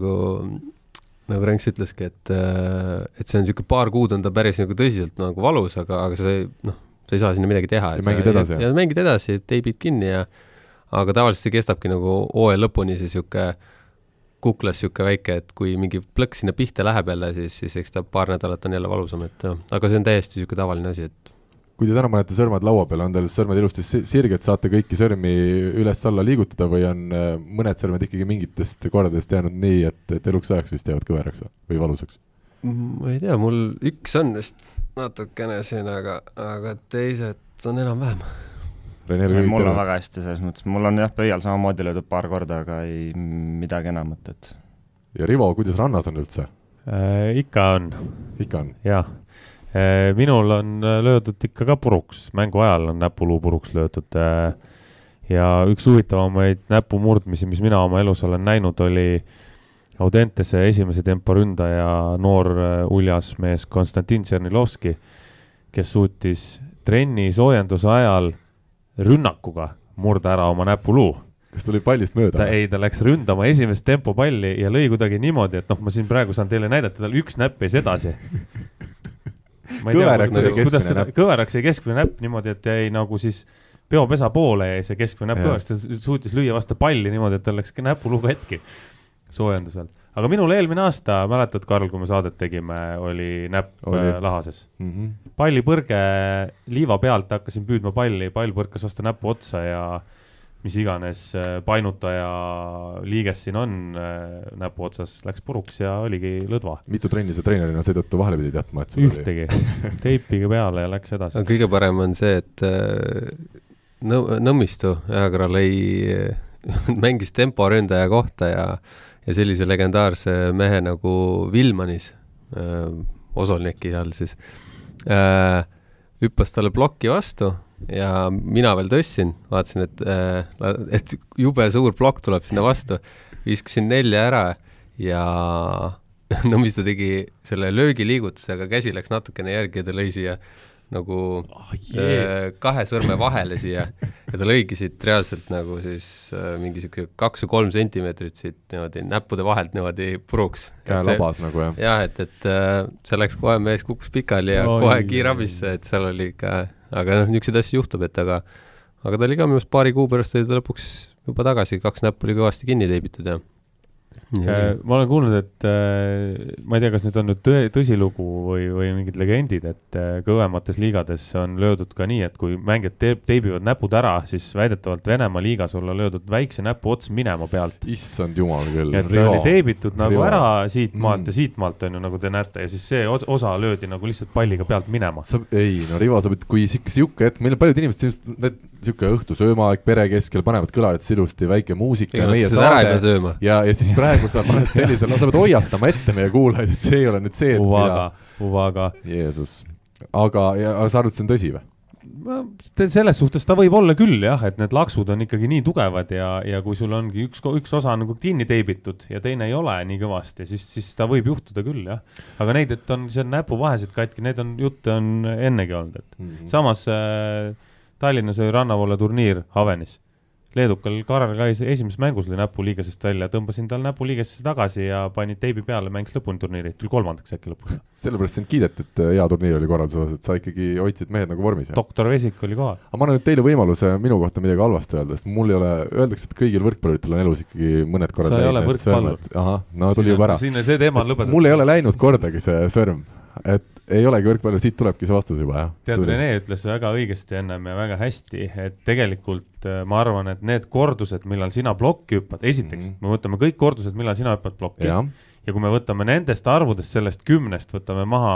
nagu Renks ütleski, et see on niisugune paar kuud on ta päris nagu tõsiselt nagu valus, aga sa ei saa sinna midagi teha. Ja mängid edasi. Ja mängid edasi, teibid kinni aga tavaliselt see kestabki nagu hooaja lõpuni see niisugune kuklas niisugune väike, et kui mingi plõks sinna pihta läheb jälle, siis eks ta paar nädalat on jälle valusam, aga see on täiesti niisugune tavaline asi, et kui te täna panete sõrmed laua peale, on teil sõrmed ilusti sirged, saate kõiki sõrmi üles-alla liigutada või on mõned sõrmed ikkagi mingitest kordadest jäänud nii, et eluks ajaks vist jäävad kõveraks või valusaks? Ma ei tea, mul üks on vist natukene siin, aga teised on enam-vähem. Mul on väga hästi selles mõttes, mul on jah pöial samamoodi löödud paar korda, aga ei midagi enamat. Ja Rivo, kuidas rannas on üldse? Ikka on. Ikka on? Jah. Minul on löödud ikka ka puruks, mängu ajal on näpuluu puruks löödud ja üks huvitavamaid näpumurdmisi, mis mina oma elus olen näinud, oli Audentese esimese temporündaja noor uljas mees Konstantin Tšernilovski, kes suutis trenni soojenduse ajal rünnakuga murda ära oma näpuluu. Kas ta oli pallist mööda? Ta läks ründama esimest tempopalli ja lõi kuidagi niimoodi, et ma siin praegu saan teile näidata, tal üks näpp ees edasi. ma ei tea, kuidas seda kõveraks jäi keskmine näpp niimoodi, et jäi nagu siis peopesa poole jäi see keskmine näpp kõveraks, ta suutis lüüa vastu palli niimoodi, et tal läks näpulugu hetki soojendusel. Aga minul eelmine aasta, mäletad, Karl, kui me saadet tegime, oli näpp lahases. Pallipõrge liiva pealt hakkasin püüdma palli, pall põrkas vastu näpu otsa ja mis iganes painutaja liiges siin on näpu otsas, läks puruks ja oligi lõdva. Mitu trenni see treenerina seetõttu vahele pidi teatma? Ühtegi. Teipiga peale ja läks edasi. Kõige parem on see, et Nõmmistu Eakral mängis temporündaja kohta ja sellise legendaarse mehe nagu Vilmanis, Osolneki all siis, hüppas talle plokki vastu ja mina veel tõssin, vaatasin, et jube suur plokk tuleb sinna vastu, viskasin 4 ära ja Nõmmistu tegi selle löögiliigutuse, aga käsi läks natukene järgi ja ta lõi siia nagu 2 sõrme vahele siia ja ta lõigi siit reaalselt nagu siis mingi 2 või 3 sentimeetrit siit niimoodi näppude vahelt niimoodi puruks. Käe labas nagu jah. Jah, et see läks kohe mees kukkus pikali ja kohe kiirabisse, et seal oli ikka, aga niisuguseid asju juhtub, et aga ta oli ka minust paari kuu pärast oli ta lõpuks juba tagasi, 2 näppu oli kõvasti kinni teibitud ja ma olen kuulnud, et ma ei tea, kas need on nüüd tõsilugu või mingid legendid, et kõvemates liigades on löödud ka nii, et kui mängijad teibivad näpud ära, siis väidetavalt Venemaa liigas olla löödud väikse näpu ots minema pealt. Issand jumal küll. Et oli teibitud nagu ära siit maalt ja siit maalt on ju, nagu te näete, ja siis see osa löödi nagu lihtsalt palliga pealt minema. Ei, no Rivo, sa pead, kui siuke hetk, meil paljud inimesed siuke õhtu söömaaeg pere keskel panevad kõlarid ilusti, väike muusika ja meie saade ja siis praegu sa paned sellisel, sa pead hoiatama ette meie kuulajaid, et see ei ole nüüd see, et Uvaga. Jeesus. Aga sa arvad, see on tõsi või? Selles suhtes ta võib olla küll jah, et need laksud on ikkagi nii tugevad ja kui sul ongi üks osa nagu kinni teibitud ja teine ei ole nii kõvasti, siis ta võib juhtuda küll jah. Aga neid, et on see näpuvahesid katki, need on jutte on ennegi olnud, et samas Tallinnas oli rannavoole turniir Havenis. Leedukal Karel ka esimeses mängus oli näpuliigesest välja, tõmbasin tal näpuliigesesse tagasi ja panin teibi peale, mängis lõpuni turniiri, tuli 3. äkki lõpuks. Sellepärast sind kiidet, et hea turniir oli korraldusel, et sa ikkagi hoidsid mehed nagu vormis. Doktor Vesik oli kohal. Aga ma annan nüüd teile võimaluse minu kohta midagi halvasti öelda, sest mul ei ole, öeldakse, et kõigil võrkpalluritel on elus ikkagi mõned korrad sa ei ole võrkpallur. Aha, no tuli juba ära. See teema on lõpetatud. Mul ei ole läinud kordagi see sõrm, et ei olegi võrkpallur, siit tulebki see vastus juba. Tead, Rene ütles väga õigesti ennem ja väga hästi, et tegelikult ma arvan, et need kordused, millal sina plokki hüppad, esiteks, me võtame kõik kordused, millal sina hüppad plokki ja kui me võtame nendest arvudest, sellest 10, võtame maha,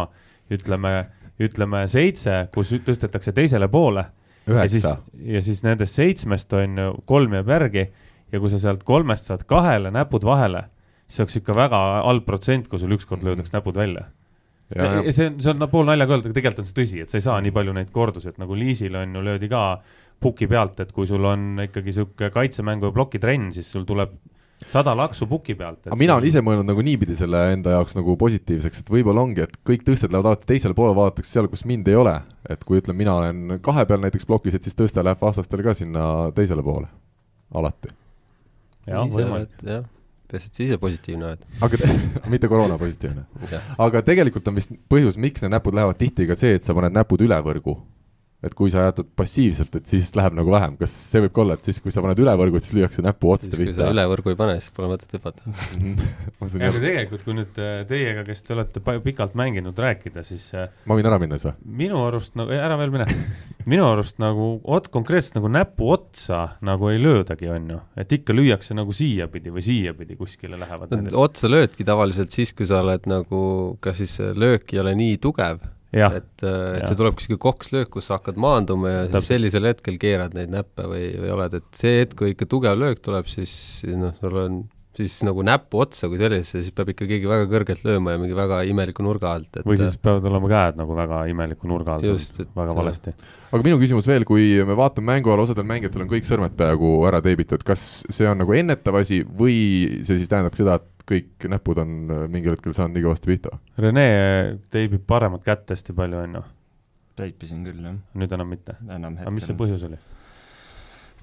ütleme 7, kus tõstetakse teisele poole 9 ja siis nendest 7 on 3 jääb järgi ja kui sa sealt 3 saad 2 näpud vahele, siis oleks ikka väga halb protsent, kui sul ükskord löödaks näpud välja. See on pool naljaga öelda, aga tegelikult on see tõsi, et sa ei saa nii palju neid kordusi, et nagu Liisil on ju löödi ka puki pealt, et kui sul on ikkagi siuke kaitsemängu ja plokitrenn, siis sul tuleb 100 laksu puki pealt. Aga mina olen ise mõelnud nagu niipidi selle enda jaoks nagu positiivseks, et võib-olla ongi, et kõik tõsted lähevad alati teisele poole, vaadatakse seal, kus mind ei ole. Et kui ütlem, mina olen 2 peal näiteks plokis, et siis tõste läheb vastastel ka sinna teisele poole. Alati. Ja, võimalik. Jah. Peast ise positiivne oled. Aga mitte koroona positiivne. Aga tegelikult on vist põhjus, miks need näpud lähevad tihti ka see, et sa paned näpud üle võrgu. Et kui sa jätad passiivselt, et siis läheb nagu vähem. Kas see võib olla, et siis kui sa paned üle võrgu, siis lüüakse näpu otsta pihta? Kui sa üle võrgu ei pane, siis pole mõtet hüpata. Ja tegelikult, kui nüüd teiega, kes te olete pikalt mänginud rääkida, siis ma võin ära minna siis või? Minu arust, ära veel mine. Minu arust nagu konkreetselt nagu näpu otsa nagu ei löödagi, on ju. Et ikka lüüakse nagu siia pidi või siia pidi kuskile lähevad. Otsa löödki tavaliselt siis, kui sa oled nagu, kas siis löök ei ole nii tugev, et see tuleb kuskil kokslöök, kus sa hakkad maanduma ja siis sellisel hetkel keerad neid näppe või oled, et see hetk, kui ikka tugev löök tuleb, siis sul on siis nagu näpu otsa kui sellisesse, siis peab ikka keegi väga kõrgelt lööma ja mingi väga imeliku nurga alt. Või siis peavad olema käed nagu väga imeliku nurga alt. Just, väga valesti. Aga minu küsimus veel, kui me vaatame mängu all, osadel mängijatel on kõik sõrmed peaaegu ära teibitud, kas see on nagu ennetav asi või see siis tähendab seda, et kõik näpud on mingil hetkel saanud nii kõvasti pihta? Rene teibib paremat kätt hästi palju, on ju? Teipisin küll, jah. Nüüd enam mitte? Enam hetkel. Aga mis see põhjus oli?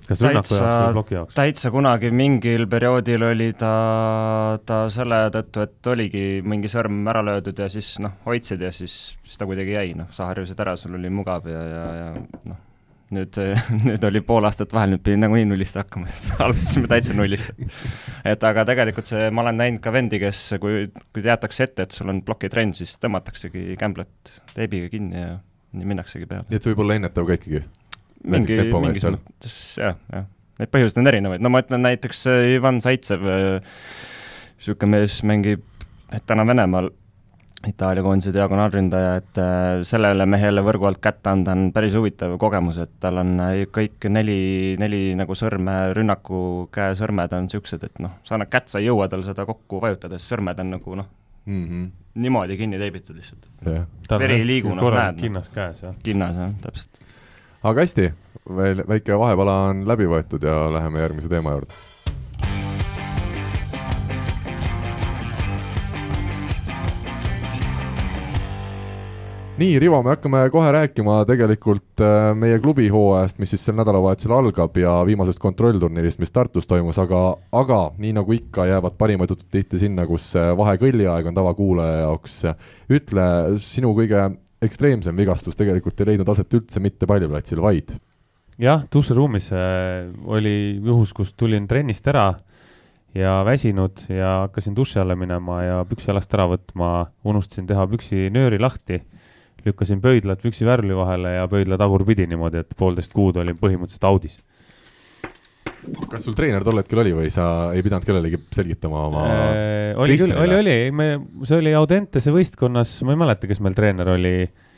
kas rünnaku jaoks või ploki jaoks? Täitsa kunagi mingil perioodil oli ta selle tõttu, et oligi mingi sõrm ära löödud ja siis hoidsid ja siis ta kuidagi jäi, sa harjusid ära, sul oli mugav ja nüüd oli pool aastat vahel, nüüd pidi nagunii nullist hakkama, alustasime täitsa nullist. Et aga tegelikult ma olen näinud ka vendi, kes kui teatakse ette, et sul on plokitrenn, siis tõmmataksegi kämblet teibiga kinni ja nii minnaksegi peale. Nii et see võib olla ennetav ka ikkagi? Mingis mõttes, jah. Neid põhjused on erinevaid. Ma ütlen näiteks Ivan Zaitsev, siuke mees mängib täna Venemaal Itaalia koondise diagonaalründaja, et sellele mehele võrgu alt kätte anda on päris huvitav kogemus, et tal on kõik neli nagu sõrme, rünnaku käe sõrmed on siuksed, et sa annad kätt, sa ei jõua tal seda kokku vajutades, sõrmed on nagu niimoodi kinni teibitud lihtsalt. Veri ei liigu, näed. Kinnas käes, jah. Kinnas, jah, täpselt. Aga hästi, veel väike vahepala on läbi võetud ja läheme järgmise teema juurde. Nii, Rivo, me hakkame kohe rääkima tegelikult meie klubi hooajast, mis siis sel nädalavahetusel algab ja viimasest kontrollturniirist, mis Tartus toimus, aga nii nagu ikka jäävad parimad jutud tihti sinna, kus vahekõlliaeg on tavakuulaja jaoks. Ütle, sinu kõige ekstreemsem vigastus tegelikult ei leidnud aset üldse mitte paljuplatsil, vaid? Jah, duširuumis oli juhus, kus tulin trennist ära ja väsinud ja hakkasin duši alla minema ja püksi jalast ära võtma, unustasin teha püksi nööri lahti, lükkasin pöidlad püksi värvli vahele ja pöidla tagurpidi niimoodi, et 1,5 kuud olin põhimõtteliselt audis. Kas sul treener tol hetkel oli või sa ei pidanud kellelegi selgitama oma oli. See oli Audentese võistkonnas, ma ei mäleta, kes meil treener oli.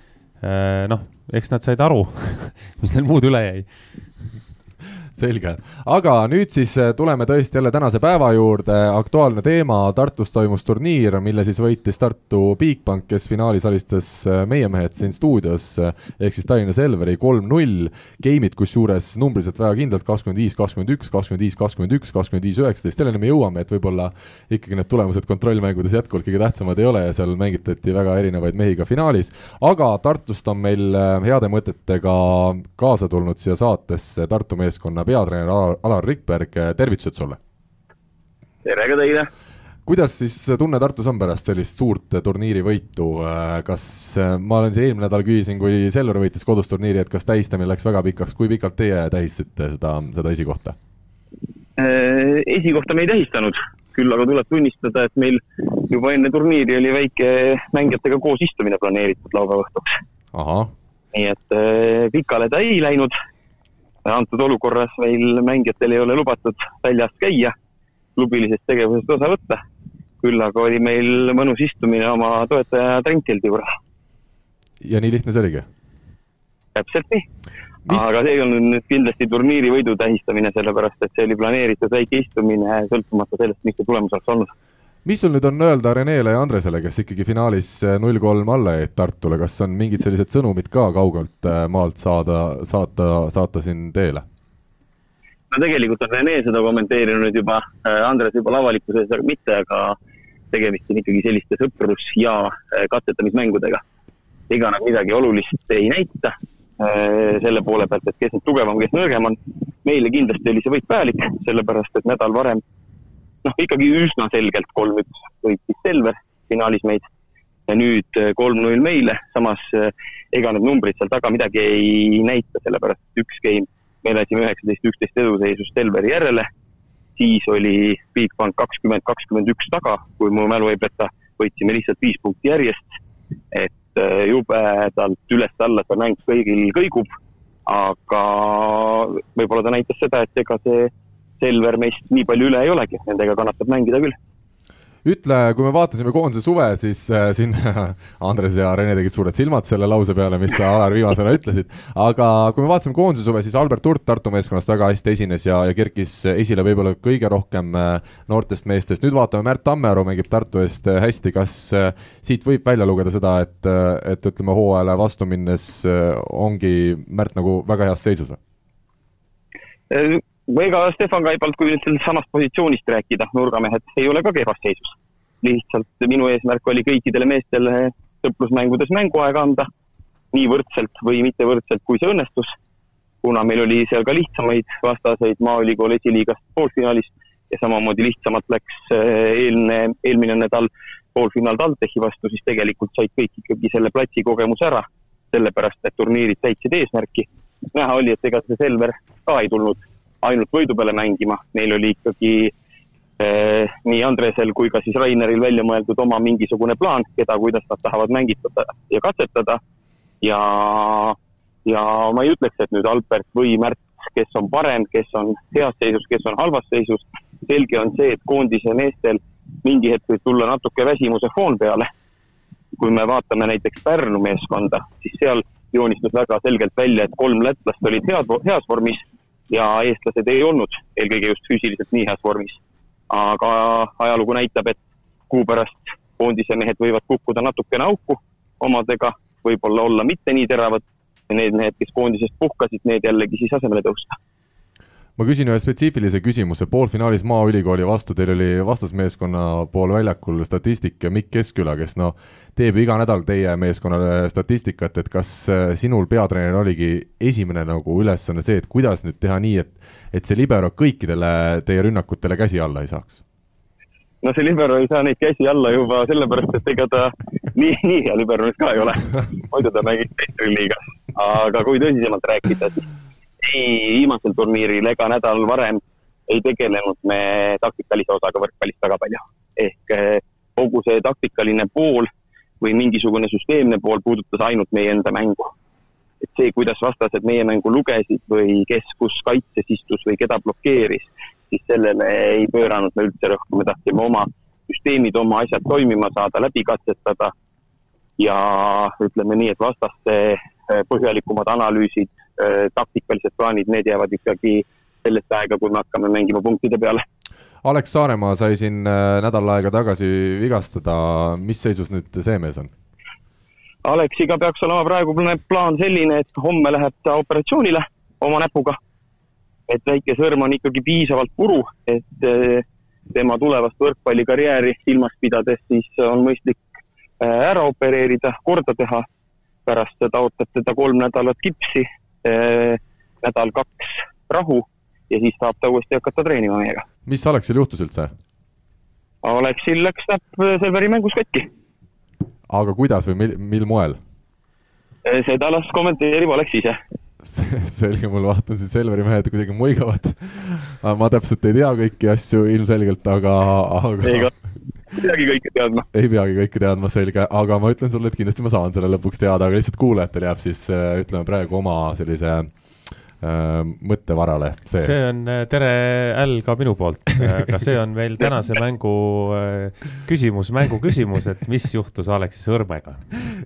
Eks nad said aru, mis neil muud üle jäi. Selge. Aga nüüd siis tuleme tõesti jälle tänase päeva juurde. Aktuaalne teema, Tartus toimus turniir, mille siis võitis Tartu Bigbank, kes finaalis alistas meie mehed siin stuudios, ehk siis Tallinna Selveri 3-0. Game'id kusjuures numbriliselt väga kindlalt 25-21, 25-21, 25-19. Selleni me jõuame, et võib-olla ikkagi need tulemused kontrollmängudes jätkuvalt kõige tähtsamad ei ole ja seal mängitati väga erinevaid mehi ka finaalis. Aga Tartust on meil heade mõtetega kaasa tulnud siia saatesse Tartu meeskonna peatreener Alar Rikberg, tervitused sulle! Tere ka teile! Kuidas siis tunne Tartus on pärast sellist suurt turniiri võitu? Kas, ma olen siin eelmine nädal küsisin, kui Selver võitis kodusturniiri, et kas tähistamine läks väga pikaks, kui pikalt teie tähistate seda esikohta? Esikohta me ei tähistanud, küll aga tuleb tunnistada, et meil juba enne turniiri oli väike mängijatega koos istumine planeeritud laupäeva õhtuks. Nii et pikale ta ei läinud. Antud olukorras meil mängijatel ei ole lubatud väljast käia, klubilisest tegevusest osa võtta. Küll aga oli meil mõnus istumine oma toetaja Trenkeldi juures. Ja nii lihtne see oligi? Täpselt nii. Aga see on nüüd kindlasti turniiri võidu tähistamine, sellepärast et see oli planeeritud väike istumine sõltumata sellest, mis see tulemus oleks olnud. Mis sul nüüd on öelda Renele ja Andresele, kes ikkagi finaalis 0-3 alla jäid Tartule, kas on mingid sellised sõnumid ka kaugelt maalt saata siin teele? No tegelikult on Rene seda kommenteerinud juba, Andres juba avalikkuses mitte, aga tegemist on ikkagi selliste sõprus- ja katsetamismängudega. Ega nad midagi olulist ei näita selle poole pealt, et kes nüüd tugevam, kes nõrgem on. Meile kindlasti oli see võit vajalik, sellepärast et nädal varem ikkagi üsna selgelt 3-1 võitis Selver finaalis meid ja nüüd 3-0 meile, samas ega need numbrid seal taga midagi ei näita, sellepärast üks game me läsime 19-11 eduseisust Selveri järele, siis oli Bigbank 20-21 taga, kui mu mälu ei peta, võitsime lihtsalt 5 punkti järjest, et jubedalt üles alla see mäng kõigil kõigub, aga võib-olla ta näitas seda, et ega see Selver meist nii palju üle ei olegi, nendega kannatab mängida küll. Ütle, kui me vaatasime koondise suve, siis siin Andres ja Rene tegid suured silmad selle lause peale, mis sa Alar viimasena ütlesid, aga kui me vaatasime koondise suve, siis Albert Hurt Tartu meeskonnast väga hästi esines ja kerkis esile võib-olla kõige rohkem noortest meestest. Nüüd vaatame, Märt Tammearu mängib Tartu eest hästi, kas siit võib välja lugeda seda, et ütleme hooajale vastu minnes ongi Märt nagu väga heas seisus? Ega Stefan Kaibalt, kui nüüd samast positsioonist rääkida, nurgamehed ei ole ka kehvas seisus. Lihtsalt minu eesmärk oli kõikidele meestele sõprusmängudes mänguaega anda, nii võrdselt või mitte võrdselt, kui see õnnestus. kuna meil oli seal ka lihtsamaid vastaseid Maaülikool esiliigast poolfinaalis ja samamoodi lihtsamalt läks eelmine nädal poolfinaal TalTechi vastu, siis tegelikult said kõik ikkagi selle platsi kogemuse ära, sellepärast, et turniirid täitsid eesmärki. Näha oli, et ega see Selver ka ei tulnud ainult võidu peale mängima. Neil oli ikkagi nii Andresel kui ka siis Raineril välja mõeldud oma mingisugune plaan, keda, kuidas nad tahavad mängitada ja katsetada. Ja ma ei ütleks, et nüüd Albert või Märt, kes on parem, kes on heas seisus, kes on halvas seisus. Selge on see, et koondise meestel mingi hetk võib tulla natuke väsimuse foon peale. Kui me vaatame näiteks Pärnu meeskonda, siis seal joonistus väga selgelt välja, et 3 lätlast olid heas vormis ja eestlased ei olnud eelkõige just füüsiliselt nii heas vormis. Aga ajalugu näitab, et kuu pärast koondise mehed võivad kukkuda natukene auku omadega, võib-olla olla mitte nii teravad ja need mehed, kes koondisest puhkasid, need jällegi siis asemele tõusta. Ma küsin ühe spetsiifilise küsimuse. Poolfinaalis Maaülikooli vastu teil oli vastasmeeskonna pool väljakul statistik ja Mikk Keskküla, kes teeb iga nädal teie meeskonnale statistikat, et kas sinul peatreener oligi esimene nagu ülesanne see, et kuidas nüüd teha nii, et see libero kõikidele teie rünnakutele käsi alla ei saaks? No see libero ei saa neid käsi alla juba sellepärast, et ega ta nii hea libero nüüd ka ei ole. Muidu ta mängib meistriliigas. Aga kui tõsisemalt rääkida, siis viimasel turniiril ega nädal varem ei tegelenud me taktikalise osaga võrkpallist väga palju. Ehk kogu see taktikaline pool või mingisugune süsteemne pool puudutas ainult meie enda mängu. Et see, kuidas vastased meie mängu lugesid või kes kus kaitses istus või keda blokeeris, siis sellele ei pööranud me üldse rõhku. Me tahtsime oma süsteemid, oma asjad toimima saada, läbi katsetada ja ütleme nii, et vastaste põhjalikumad analüüsid, taktikalised plaanid, need jäävad ikkagi sellest aega, kui me hakkame mängima punktide peale. Alex Saaremaa sai siin nädal aega tagasi vigastada. Mis seisus nüüd see mees on? Alexiga peaks olema praegu plaan selline, et homme läheb ta operatsioonile oma näpuga. Et väike sõrm on ikkagi piisavalt puru, et tema tulevast võrkpallikarjääri silmas pidades siis on mõistlik ära opereerida, korda teha. Pärast seda ootab teda 3 nädalat kipsi, nädal 2 rahu ja siis saab ta uuesti hakata treenima meiega. Mis Aleksil juhtus üldse? Aleksil läks näpp Selveri mängus katki. Aga kuidas või mil moel? Seda las kommenteerib Aleks ise. Selge, mul vaatan siin Selveri mehed kuidagi muigavad. Ma täpselt ei tea kõiki asju ilmselgelt, aga... Ei peagi kõike teadma, selge, aga ma ütlen sulle, et kindlasti ma saan selle lõpuks teada, aga lihtsalt kuulajatel jääb siis, ütleme praegu oma sellise mõttevarale. See on tere Äll ka minu poolt, aga see on meil tänase mängu küsimus, et mis juhtus Aleksi sõrmega?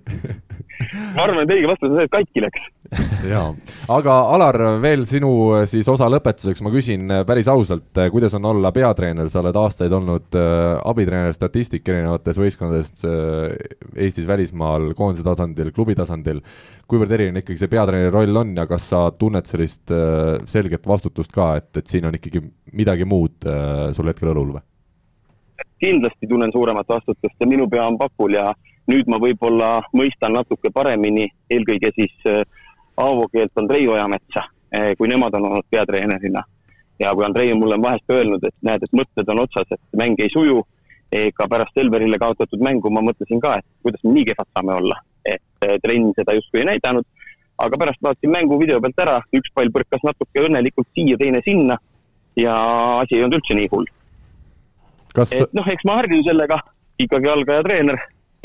Ma arvan, et õige vastus on see, et katki läks. Jaa, aga Alar, veel sinu siis osa lõpetuseks ma küsin päris ausalt, kuidas on olla peatreener, sa oled aastaid olnud abitreener, statistik erinevates võistkondades Eestis, välismaal, koondise tasandil, klubi tasandil, kuivõrd eriline ikkagi see peatreeneri roll on ja kas sa tunned sellist selget vastutust ka, et siin on ikkagi midagi muud sul hetkel õlul või? Kindlasti tunnen suuremat vastutust ja minu pea on pakul ja nüüd ma võib-olla mõistan natuke paremini, eelkõige siis Aavokeelt Andrei Ojametsa, kui nemad on olnud peatreenerina. Ja kui Andrei on mulle vahest öelnud, et näed, et mõtted on otsas, et mäng ei suju, ega pärast Selverile kaotatud mängu ma mõtlesin ka, et kuidas me nii kehvad saame olla. Et trenn seda justkui ei näidanud, aga pärast vaatasin mängu video pealt ära, üks pall põrkas natuke õnnelikult siia, teine sinna ja asi ei olnud üldse nii hull. Eks ma harjun sellega, ikkagi algaja treener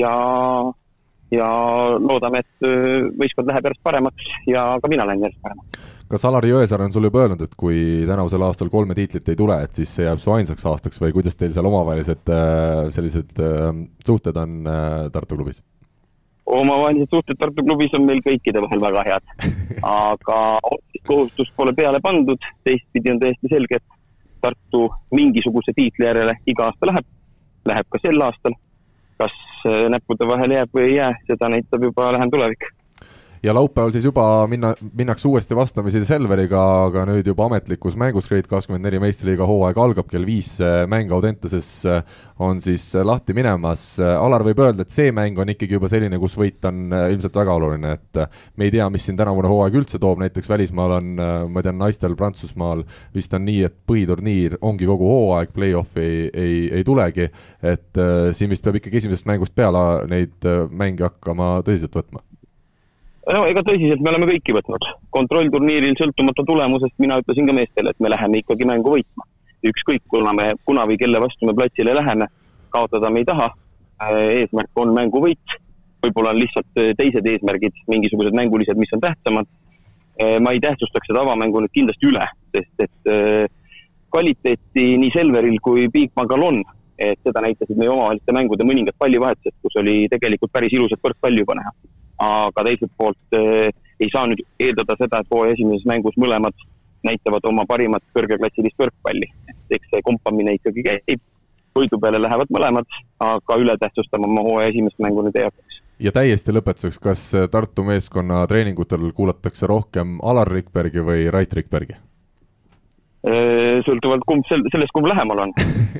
ja loodame, et võistkond läheb järjest paremaks ja ka mina lähen järjest paremaks. Kas Alari Jõesaar on sul juba öelnud, et kui tänavusel aastal 3 tiitlit ei tule, et siis see jääb su ainsaks aastaks või kuidas teil seal omavahelised sellised suhted on Tartu klubis? Omavahelised suhted Tartu klubis on meil kõikide vahel väga head, aga kohustust pole peale pandud, teistpidi on täiesti selge, et Tartu mingisuguse tiitli järele iga aasta läheb ka sel aastal. Kas näppude vahel jääb või ei jää, seda näitab juba lähem tulevik. ja laupäeval siis juba minnakse uuesti vastamisi Selveriga, aga nüüd juba ametlikus mängus Grade24 meistriliiga hooaeg algab kell 5 mäng Audentases on siis lahti minemas. Alar võib öelda, et see mäng on ikkagi juba selline, kus võit on ilmselt väga oluline, et me ei tea, mis siin tänavune hooaeg üldse toob, näiteks välismaal on, ma tean, naistel Prantsusmaal vist on nii, et põhiturniir ongi kogu hooaeg, play-off'i ei tulegi, et siin vist peab ikkagi esimesest mängust peale neid mänge hakkama tõsiselt võtma. No ega tõsiselt me oleme kõiki võtnud. Kontrollturniiril sõltumata tulemusest mina ütlesin ka meestele, et me läheme ikkagi mängu võitma. Ükskõik, kuna või kelle vastu me platsile läheme, kaotada me ei taha. Eesmärk on mängu võit. Võib-olla on lihtsalt teised eesmärgid, mingisugused mängulised, mis on tähtsamad. Ma ei tähtsustaks seda avamängu nüüd kindlasti üle, sest et kvaliteeti nii Selveril kui Bigbangal on, et seda näitasid meie omavaheliste mängude mõningad pallivahetused, kus oli tegelikult päris ilusat võrkpalli juba näha. Aga teiselt poolt ei saa nüüd eeldada seda, et hooaja esimeses mängus mõlemad näitavad oma parimat kõrgeklassilist võrkpalli. Eks see kompamine ikkagi käib, võidu peale lähevad mõlemad, aga üle tähtsustama oma hooaja esimest mängu nüüd ei hakkaks. Ja täiesti lõpetuseks, kas Tartu meeskonna treeningutel kuulatakse rohkem Alar Rikbergi või Rait Rikbergi? Sõltuvalt sellest, kumb lähemal on.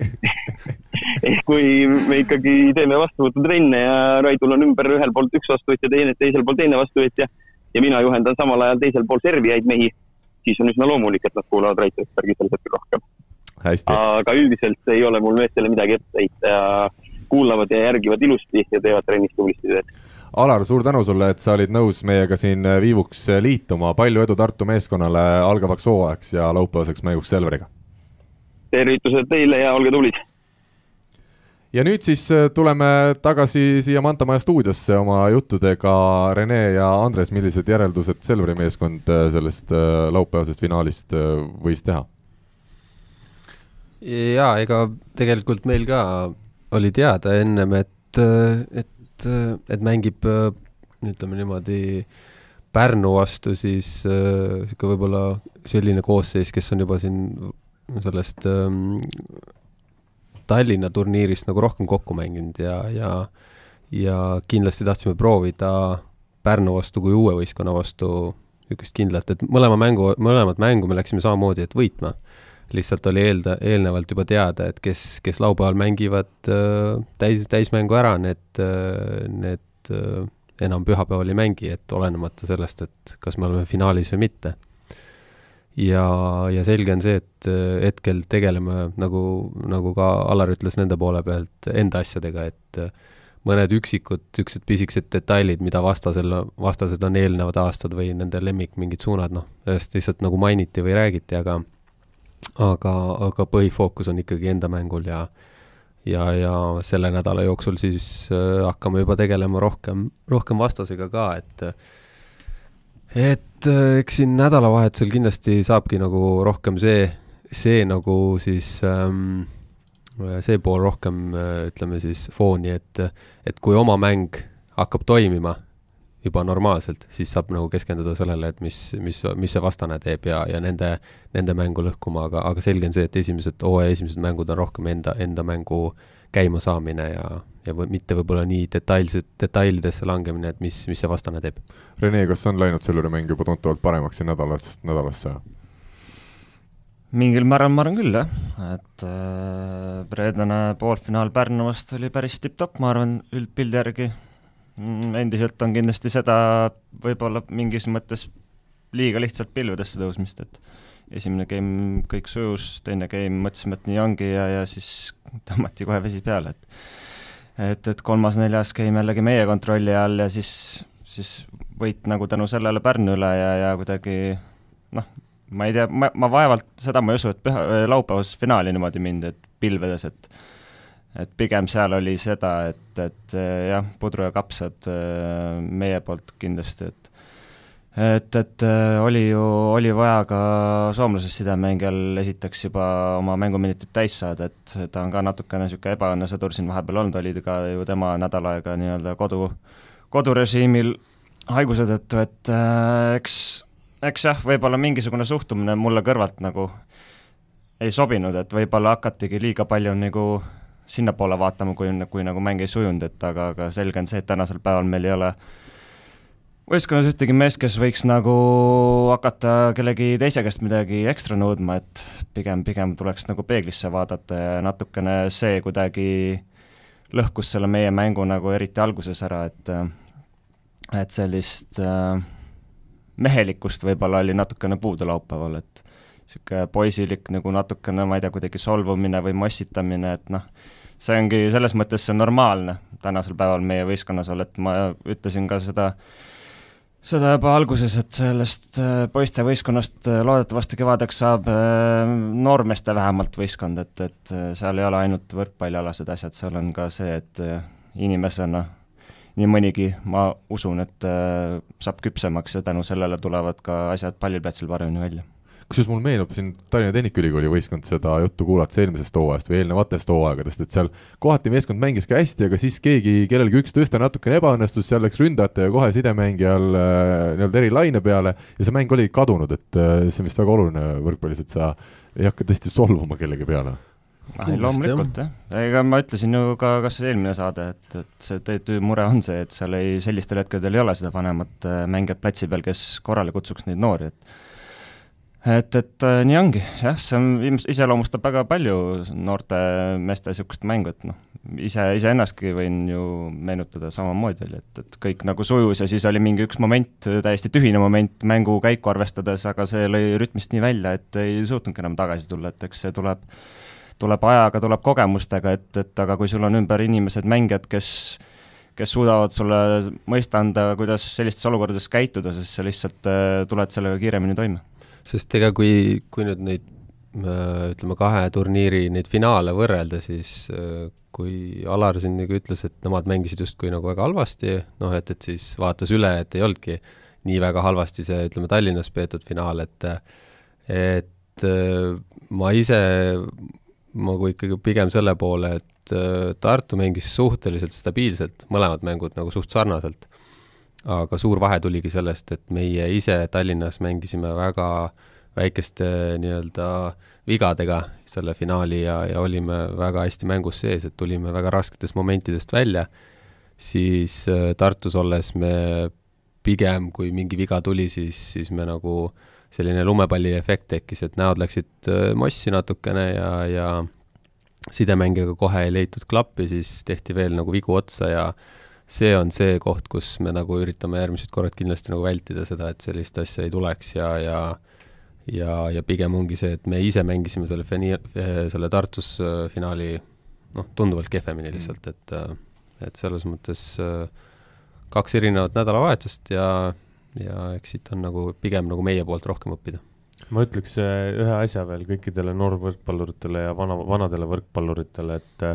Kui me ikkagi teeme vastuvõtutrenne ja Raidul on ümber ühel poolt üks vastuvõtja, teisel pool teine vastuvõtja ja mina juhendan samal ajal teisel pool servijaid mehi, siis on üsna loomulik, et nad kuulavad Rait Rikbergi sel hetkel rohkem. Hästi. Aga üldiselt ei ole mul meestele midagi ette heita ja kuulavad ja järgivad ilusti ja teevad trennis tublisti tööd. Alar, suur tänu sulle, et sa olid nõus meiega siin Viivuks liituma. Palju edu Tartu meeskonnale algavaks hooajaks ja laupäevaseks mänguks Selveriga. Tervitused teile ja olge tublid. Ja nüüd siis tuleme tagasi siia Mantamaja stuudiosse oma juttudega. Rene ja Andres, millised järeldused Selveri meeskond sellest laupäevasest finaalist võis teha? Jaa, ega tegelikult meil ka oli teada ennem, et mängib, ütleme niimoodi, Pärnu vastu siis võib-olla selline koosseis, kes on juba siin sellest Tallinna turniirist nagu rohkem kokku mänginud ja kindlasti tahtsime proovida Pärnu vastu kui uue võistkonna vastu ükest kindlalt, et mõlemad mängu me läksime samamoodi, et võitma. Lihtsalt oli eelnevalt juba teada, et kes laupäeval mängivad täismängu ära, need enam pühapäeval ei mängi, et olenemata sellest, et kas me oleme finaalis või mitte. Ja selge on see, et hetkel tegeleme, nagu ka Alar ütles nende poole pealt, enda asjadega, et mõned üksed pisikesed detailid, mida vastased on eelnevad aastad või nende lemmik mingid suunad, lihtsalt nagu mainiti või räägiti, aga põhifookus on ikkagi enda mängul ja selle nädala jooksul siis hakkame juba tegelema rohkem vastasega ka, et eks siin nädalavahetusel kindlasti saabki nagu rohkem see nagu siis see pool rohkem, ütleme siis fooni, et kui oma mäng hakkab toimima juba normaalselt, siis saab nagu keskenduda sellele, et mis see vastane teeb ja nende mängu lõhkuma, aga selge on see, et esimesed mängud on rohkem enda mängu käima saamine ja mitte võib-olla nii detailidesse langemine, et mis see vastane teeb. Rene, kas on läinud Selveri mäng juba tuntavalt paremaks siin nädalasse? Mingil määral ma arvan küll, et reedene poolfinaal Pärnu vastu oli päris tipp-topp, ma arvan, üldpildi järgi. Endiselt on kindlasti seda võib-olla mingis mõttes liiga lihtsalt pilvedesse tõusmist, et esimene game kõik sujus, teine game mõtlesime, et nii ongi ja siis tõmmati kohe vesi peale, et 3.-4. game jällegi meie kontrolli all ja siis võit nagu tänu sellele Pärnu üle ja kuidagi ma ei tea, ma vaevalt seda ma ei usu, et laupäevas finaali niimoodi mind, et pilvedes, et pigem seal oli seda, et jah, pudru ja kapsad meie poolt kindlasti, et oli vaja ka soomlasest sidemängijal esiteks juba oma mänguminutid täis saada, et ta on ka natukene niisugune ebaõnne sõdur siin vahepeal olnud, oli ka ju tema nädal aega nii-öelda kodurežiimil haiguse tõttu, et eks jah, võib-olla mingisugune suhtumine mulle kõrvalt nagu ei sobinud, et võib-olla hakatigi liiga palju nagu sinna poole vaatama, kui nagu mäng ei sujunud, et aga selge on see, et tänasel päeval meil võistkonnas ühtegi mees, kes võiks nagu hakata kellegi teise käest midagi ekstra nõudma, et pigem tuleks nagu peeglisse vaadata ja natukene see kuidagi lõhkus selle meie mängu nagu eriti alguses ära, et sellist mehelikkust võib-olla oli natukene puudu laupäeval, et sihuke poisilik nagu natukene, ma ei tea, kuidagi solvumine või mossitamine, et noh, see ongi selles mõttes see normaalne tänasel päeval meie võistkonnas olla, et ma ütlesin ka seda juba alguses, et sellest poiste võistkonnast loodetavasti kevadeks saab noormeeste vähemalt võistkond, et seal ei ole ainult võrkpallialased asjad, seal on ka see, et inimesena nii mõnigi, ma usun, et saab küpsemaks ja tänu sellele tulevad ka asjad palliplatsil paremini välja. Kusjuures mul meenub siin Tallinna Tehnikaülikooli võistkond seda juttu kuulates eelmisest hooajast või eelnevatest hooaegadest, et seal kohati meeskond mängis ka hästi, aga siis kellelgi üks tõste natukene ebaõnnestus, seal läks ründajate ja kohe sidemängijal nii-öelda eri laine peale ja see mäng oli kadunud, et see on vist väga oluline võrkpallis, et sa ei hakka tõesti solvuma kellegi peale. Loomulikult, jah. Ega ma ütlesin ju ka kas eelmine saade, et see töö mure on see, et seal sellistel hetkedel ei ole seda vanemat mängijat platsi peal, kes korrale kutsuks neid noori, et nii ongi, jah, see iseloomustab väga palju noorte meeste niisugust mängu, et noh, iseennastki võin ju meenutada samamoodi oli, et kõik nagu sujus ja siis oli mingi üks moment, täiesti tühine moment mängu käiku arvestades, aga see lõi rütmist nii välja, et ei suutnudki enam tagasi tulla, et eks see tuleb ajaga, tuleb kogemustega, et aga kui sul on ümber inimesed, mängijad, kes suudavad sulle mõista anda, kuidas sellistes olukordades käituda, siis sa lihtsalt tuled sellega kiiremini toime. Sest ega kui nüüd neid, ütleme, 2 turniiri neid finaale võrrelda, siis kui Alar siin nagu ütles, et nemad mängisid justkui nagu väga halvasti, noh, et siis vaatas üle, et ei olnudki nii väga halvasti see, ütleme, Tallinnas peetud finaal, et ma ise nagu ikkagi pigem selle poole, et Tartu mängis suhteliselt stabiilselt, mõlemad mängud nagu suht sarnaselt. Aga suur vahe tuligi sellest, et meie ise Tallinnas mängisime väga väikeste nii-öelda vigadega selle finaali ja olime väga hästi mängus sees, et tulime väga rasketest momentidest välja, siis Tartus olles me pigem, kui mingi viga tuli, siis me nagu selline lumepalli efekt tekkis, et näod läksid mossi natukene ja sidemängiga kohe ei leitud klappi, siis tehti veel nagu vigu otsa ja see on see koht, kus me nagu üritame järgmised korrad kindlasti nagu vältida seda, et sellist asja ei tuleks ja pigem ongi see, et me ise mängisime selle Tartus finaali tunduvalt kehvemini lihtsalt, et selles mõttes 2 erinevat nädalavahetust ja eks siit on nagu pigem nagu meie poolt rohkem õppida. Ma ütleks ühe asja veel kõikidele noorvõrkpalluritele ja vanadele võrkpalluritele, et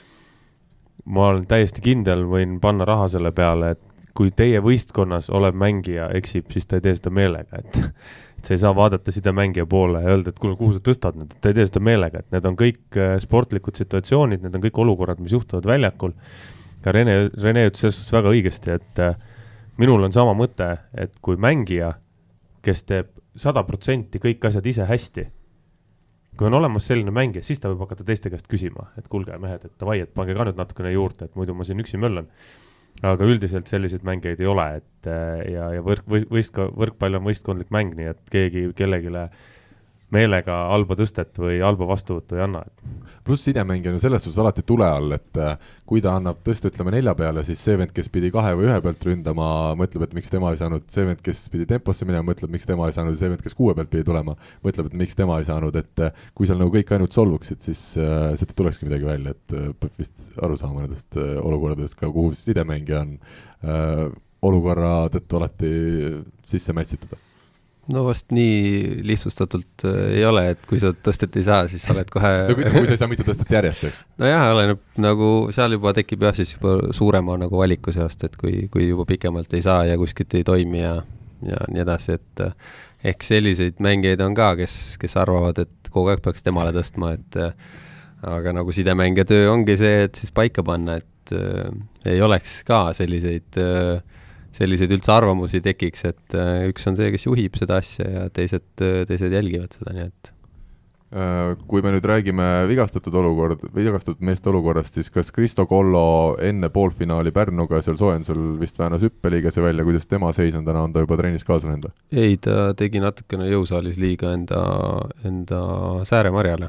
ma olen täiesti kindel, võin panna raha selle peale, et kui teie võistkonnas olev mängija eksib, siis ta ei tee seda meelega, et sa ei saa vaadata sidemängija poole ja öelda, et kuhu sa tõstad need, et ta ei tee seda meelega, et need on kõik sportlikud situatsioonid, need on kõik olukorrad, mis juhtuvad väljakul. Ja Rene ütles selles väga õigesti, et minul on sama mõte, et kui mängija, kes teeb 100% kõik asjad ise hästi, kui on olemas selline mängija, siis ta võib hakata teiste käest küsima, et kuulge mehed, et davai, et pange ka nüüd natukene juurde, et muidu ma siin üksi möllan. Aga üldiselt selliseid mängijaid ei ole, et ja võrkpall on võistkondlik mäng, nii et kellegile meelega halba tõstet või halba vastuvõttu ei anna. Pluss sidemängija on selles suhtes alati tule all, et kui ta annab tõste, ütleme 4 peale, siis see vend, kes pidi 2 või 1 pealt ründama, mõtleb, et miks tema ei saanud, see vend, kes pidi temposse minema, mõtleb, miks tema ei saanud, ja see vend, kes 6 pealt pidi tulema, mõtleb, et miks tema ei saanud, et kui seal nagu kõik ainult solvuksid, siis seda tulekski midagi välja, et peab vist aru saama nendest olukordadest ka, kuhu sidemängija on olukorra tõttu alati sisse mätsitud. No vast nii lihtsustatult ei ole, et kui sa tõstet ei saa, siis sa oled kohe... No kui sa ei saa mitu tõstet järjest, eks? No jah, oleneb nagu seal juba tekib jah siis juba suurema nagu valiku seast, et kui juba pikemalt ei saa ja kuskilt ei toimi ja nii edasi, et ehk selliseid mängijaid on ka, kes arvavad, et kogu aeg peaks temale tõstma, et aga nagu sidemängija töö ongi see, et siis paika panna, et ei oleks ka selliseid üldse arvamusi tekiks, et üks on see, kes juhib seda asja ja teised jälgivad seda, nii et Kui me nüüd räägime vigastatud meeste olukorrast, siis kas Kristo Kollo enne poolfinaali Pärnuga seal soojendusel vist väänas hüppeliigese välja, kuidas tema seis on täna, on ta juba trennis kaasa läinud? Ei, ta tegi natukene jõusaalis liiga enda Sääremarjale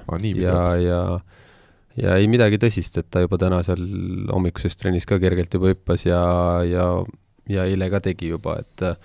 ja ei midagi tõsist, et ta juba täna seal hommikuses trennis ka kergelt juba hüppas ja eile ka tegi juba,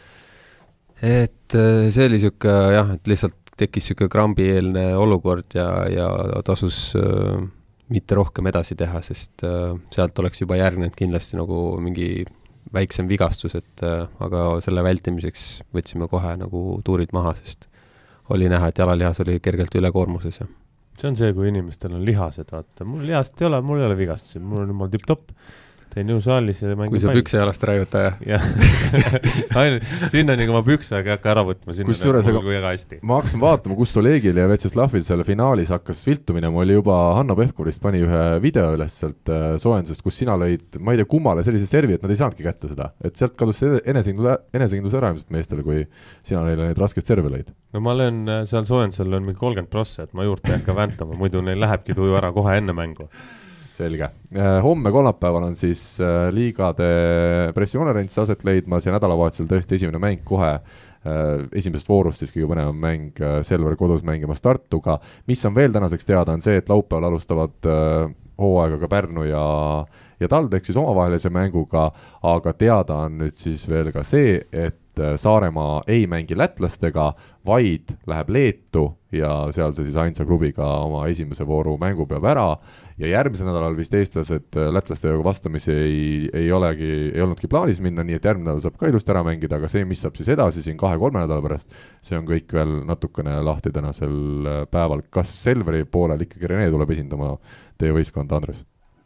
et see oli siuke jah, et lihtsalt tekkis siuke krambieelne olukord ja tasus mitte rohkem edasi teha, sest sealt oleks juba järgnenud kindlasti nagu mingi väiksem vigastus, aga selle vältimiseks võtsime kohe nagu tuurid maha, sest oli näha, et jalalihas oli kergelt ülekoormuses. See on see, kui inimestel on lihased, vaata. Mul lihast ei ole, mul ei ole vigastusi, mul on jumal tipp-topp. Teen jõusaalis ja mängin kui sa pükse jalast raiuta, jah. Ainult sinnani, kui ma pükse aga hakka ära võtma, sinna kui väga hästi. Ma hakkasin vaatama, kus Olegil ja Vetseslavil selle finaalis hakkas viltumine. Ma oli juba Hanno Pevkurist pani ühe video üles sealt soojendusest, kus sina lõid, ma ei tea kummale, sellise servi, et nad ei saanudki kätte seda. Et sealt kadus enesekindlus ära ilmselt meestele, kui sina neile neid raskeid serve lõid. No ma löön seal soojendusel on mingi 30%, et ma juurde ei hakka väntama, muidu neil lähebki tuju ära kohe enne mängu. Selge. Homme kolmapäeval on siis liigade pressikonverents aset leidmas ja nädalavahetusel tõesti esimene mäng kohe esimesest voorust siis kõige põnevam mäng Selver kodus mängimas Tartuga. Mis on veel tänaseks teada, on see, et laupäeval alustavad hooaega ka Pärnu ja TalTech siis omavahelise mänguga, aga teada on nüüd siis veel ka see, et Saaremaa ei mängi lätlastega, vaid läheb Leetu ja seal see siis ainsa klubiga oma esimese vooru mängu peab ära ja järgmisel nädalal vist eestlased lätlastega vastamisi ei olnudki plaanis minna, nii et järgmine nädal saab ka ilusti ära mängida, aga see, mis saab siis edasi siin 2-3 nädala pärast, see on kõik veel natukene lahti tänasel päeval. Kas Selveri poolel ikkagi Rene tuleb esindama teie võistkonda, Andres?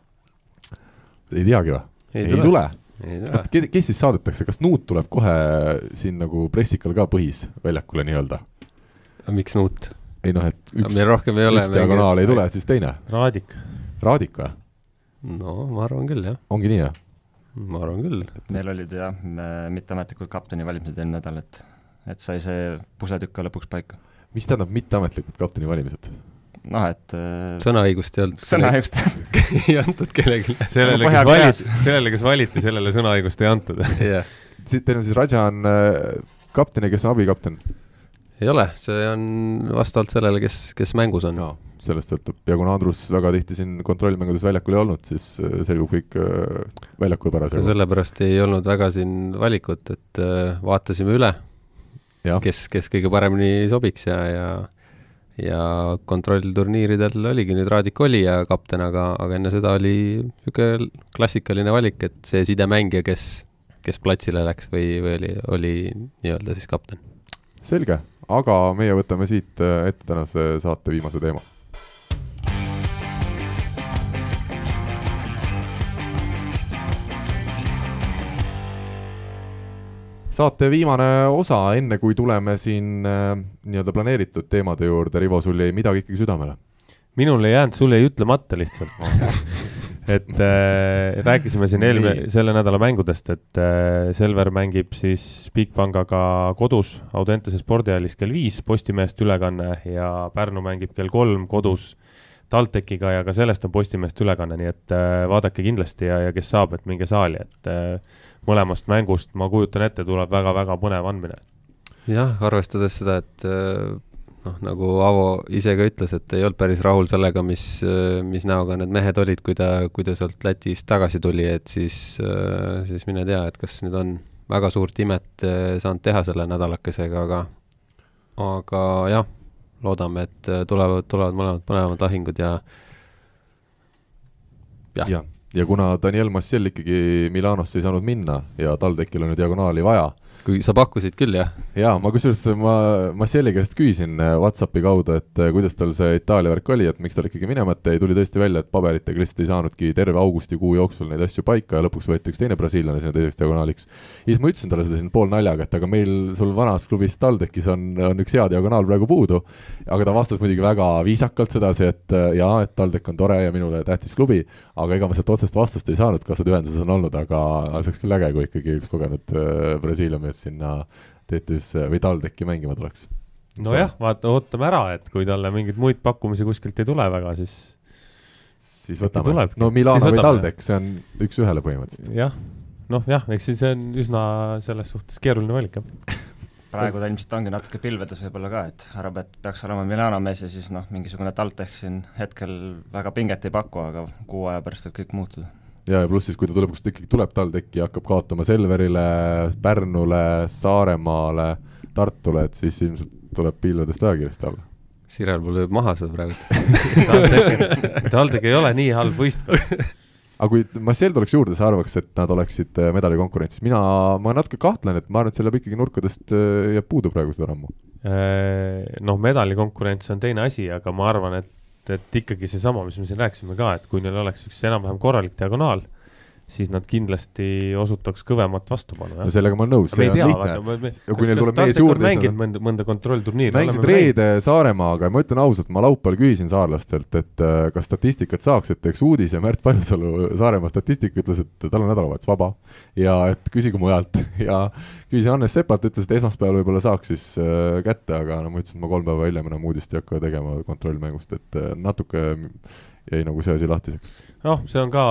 Ei teagi või? Ei tule. Kes siis saadetakse, kas Nuut tuleb kohe siin nagu pressikal ka põhis väljakule nii-öelda? Miks Nuut? Ei noh, et üks diagonaal ei tule, siis teine. Raadik või? No, ma arvan küll, jah. Ongi nii, jah? Ma arvan küll. Neil olid jah, mitteametlikult kapteni valimised enne nädal, et sai see pusletükka lõpuks paika. Mis tähendab mitteametlikult kapteni valimised? Noh, et sõnaõigust ei olnud. Sõnaõigust ei antud kellegi. Sellele, kes valiti, sellele sõnaõigust ei antud. Teil on siis Rajan kapteni, kes on abikapten? Ei ole, see on vastavalt sellele, kes mängus on. Sellest sõltub. Ja kuna Andrus väga tihti siin kontrollmängudes väljakul ei olnud, siis selgub kõik väljakul pärast. Sellepärast ei olnud väga siin valikut, et vaatasime üle, kes kõige paremini sobiks ja kontrollturniiridel oligi nüüd Raadik oli ja kapten, aga enne seda oli klassikaline valik, et see sidemängija, kes platsile läks või oli nii-öelda siis kapten. Selge, aga meie võtame siit ette tänase saate viimase teema. Saate viimane osa, enne kui tuleme siin nii-öelda planeeritud teemade juurde, Rivo, sul jäi midagi ikkagi südamele? Minul ei jäänud, sul jäi ütlemata lihtsalt. Et rääkisime siin selle nädala mängudest, et Selver mängib siis Bigbangaga kodus Audentese spordihallis kell 5 Postimeest ülekanne ja Pärnu mängib kell 3 kodus TalTechiga ja ka sellest on Postimeest ülekanne, nii et vaadake kindlasti ja kes saab, et minge saali, et mõlemast mängust ma kujutan ette, tuleb väga-väga põnev andmine. Jah, arvestades seda, et nagu Avo ise ka ütles, et ei olnud päris rahul sellega, mis näoga need mehed olid, kui ta sealt Lätist tagasi tuli, et siis mine tea, et kas nüüd on väga suurt imet saanud teha selle nädalakesega, aga jah, loodame, et tulevad mõlemad lahingud ja kuna Daniel Massiel ikkagi Milanosse ei saanud minna ja TalTechil on ju diagonaali vaja. Kui sa pakkusid küll, jah? Jaa, ma kusjuures Massieli käest küsisin WhatsAppi kaudu, et kuidas tal see Itaalia värk oli, et miks tal ikkagi minemata ei tuli tõesti välja, et paberitega lihtsalt ei saanudki terve augustikuu jooksul neid asju paika ja lõpuks võeti üks teine brasiillane sinna teiseks diagonaaliks. Ja siis ma ütlesin talle seda siin pool naljaga, et aga meil sul vanas klubis TalTechis on üks hea diagonaal praegu puudu, aga ta vastas muidugi väga viisakalt sedasi, et et TalTech on tore ja minule tähtis klubi, aga ega ma sealt otsest vastust ei saanud, kas nad ühenduses on olnud, aga see oleks küll äge, kui ikkagi üks kogenud Brasiilia mees sinna TTÜs või TalTechi mängima tuleks. nojah, vaata, ootame ära, et kui talle mingeid muid pakkumisi kuskilt ei tule väga, siis võtame. No Milano või Taldek, see on üks ühele põhimõtteliselt. Jah, eks siis on üsna selles suhtes keeruline valik. Praegu ta ilmselt ongi natuke pilvedes võib-olla ka, et arvab, et peaks olema Milano mees ja siis mingisugune Taldek siin hetkel väga pinget ei paku, aga 6 aja pärast võib kõik muutuda. Ja pluss siis, kui ta tuleb Taldeki ja hakkab kaotama Selverile, Pärnule, Saaremaale, Tartule, et siis ilmselt tuleb pilvedest väga kiiresti alla. Sirel mul lööb maha seda praegu. Taldek ei ole nii halb võistkond. Aga kui Marcel tuleks juurde, sa arvaks, et nad oleksid medalikonkurentsis. Ma natuke kahtlen, et ma arvan, et selle ikkagi nurkadest jääb puudu praegu seda rammu. Medalikonkurents on teine asi, aga ma arvan, et ikkagi seesama, mis me siin rääkisime ka, et kui neil oleks üks enam-vähem korralik diagonaal, siis nad kindlasti osutaks kõvemat vastupanu. Ja sellega ma olen nõus, see on lihtne. Ja kui neil tuleb mees juurde, mõnda kontrollturniiri. Mängisid reede Saaremaaga ja ma ütlen ausalt, ma laupäeval küsisin saarlastelt, et kas statistikat saaks, et teeks uudis ja Märt Paljusalu Saaremaa statistika ütles, et tal on nädalavahetus vaba ja et küsigu mujalt. Ja küsisin Hannes Sepalt, ütles, et esmaspäeval võib-olla saaks siis kätte, aga ma ütlesin, et ma 3 päeva hiljem enam uudist ei hakka tegema kontrollmängust, et natuke jäi nagu see asi lahtiseks. See on ka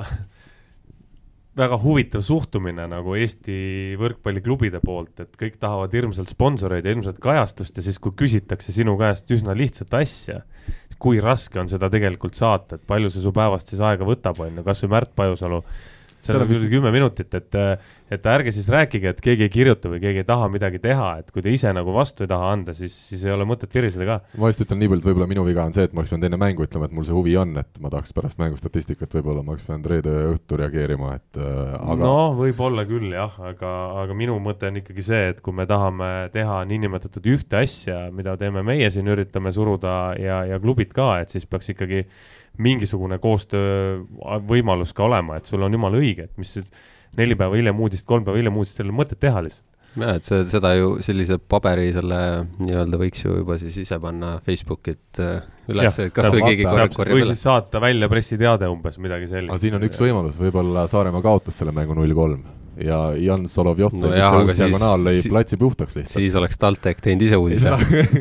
väga huvitav suhtumine nagu Eesti võrkpalliklubide poolt, et kõik tahavad hirmsalt sponsoreid ja hirmsalt kajastust ja siis kui küsitakse sinu käest üsna lihtsat asja, kui raske on seda tegelikult saata, et palju see su päevast siis aega võtab, kas või Märt Pajusalu, seal on küll 10 minutit, et ärge siis rääkige, et keegi ei kirjuta või keegi ei taha midagi teha, et kui te ise nagu vastu ei taha anda, siis ei ole mõtet viriseda ka. Ma just ütlen nii palju, et võib-olla minu viga on see, et ma oleks pidanud enne mängu ütlema, et mul see huvi on, et ma tahaks pärast mängustatistikat võib-olla, ma oleks pidanud reede õhtu reageerima, et aga... võib-olla küll jah, aga minu mõte on ikkagi see, et kui me tahame teha niinimetatud ühte asja, mida teeme meie siin, üritame suruda ja klubid ka, et siis peaks ikkagi mingisugune koostöö võimalus ka olema, et sul on jumala õige, et mis 4 päeva hiljem uudist, 3 päeva hiljem uudist, selle mõtet teha lihtsalt. Ja, et seda ju sellise paberi selle nii-öelda võiks ju juba siis ise panna Facebookit üles, et kas või keegi korjab või siis saata välja pressiteade umbes midagi sellist. Aga siin on üks võimalus, võib-olla Saaremaa kaotas selle mängu 0-3 ja Jan Solovjov diagonaal lõi platsi puhtaks lihtsalt. Siis oleks Taldek teinud ise uudise.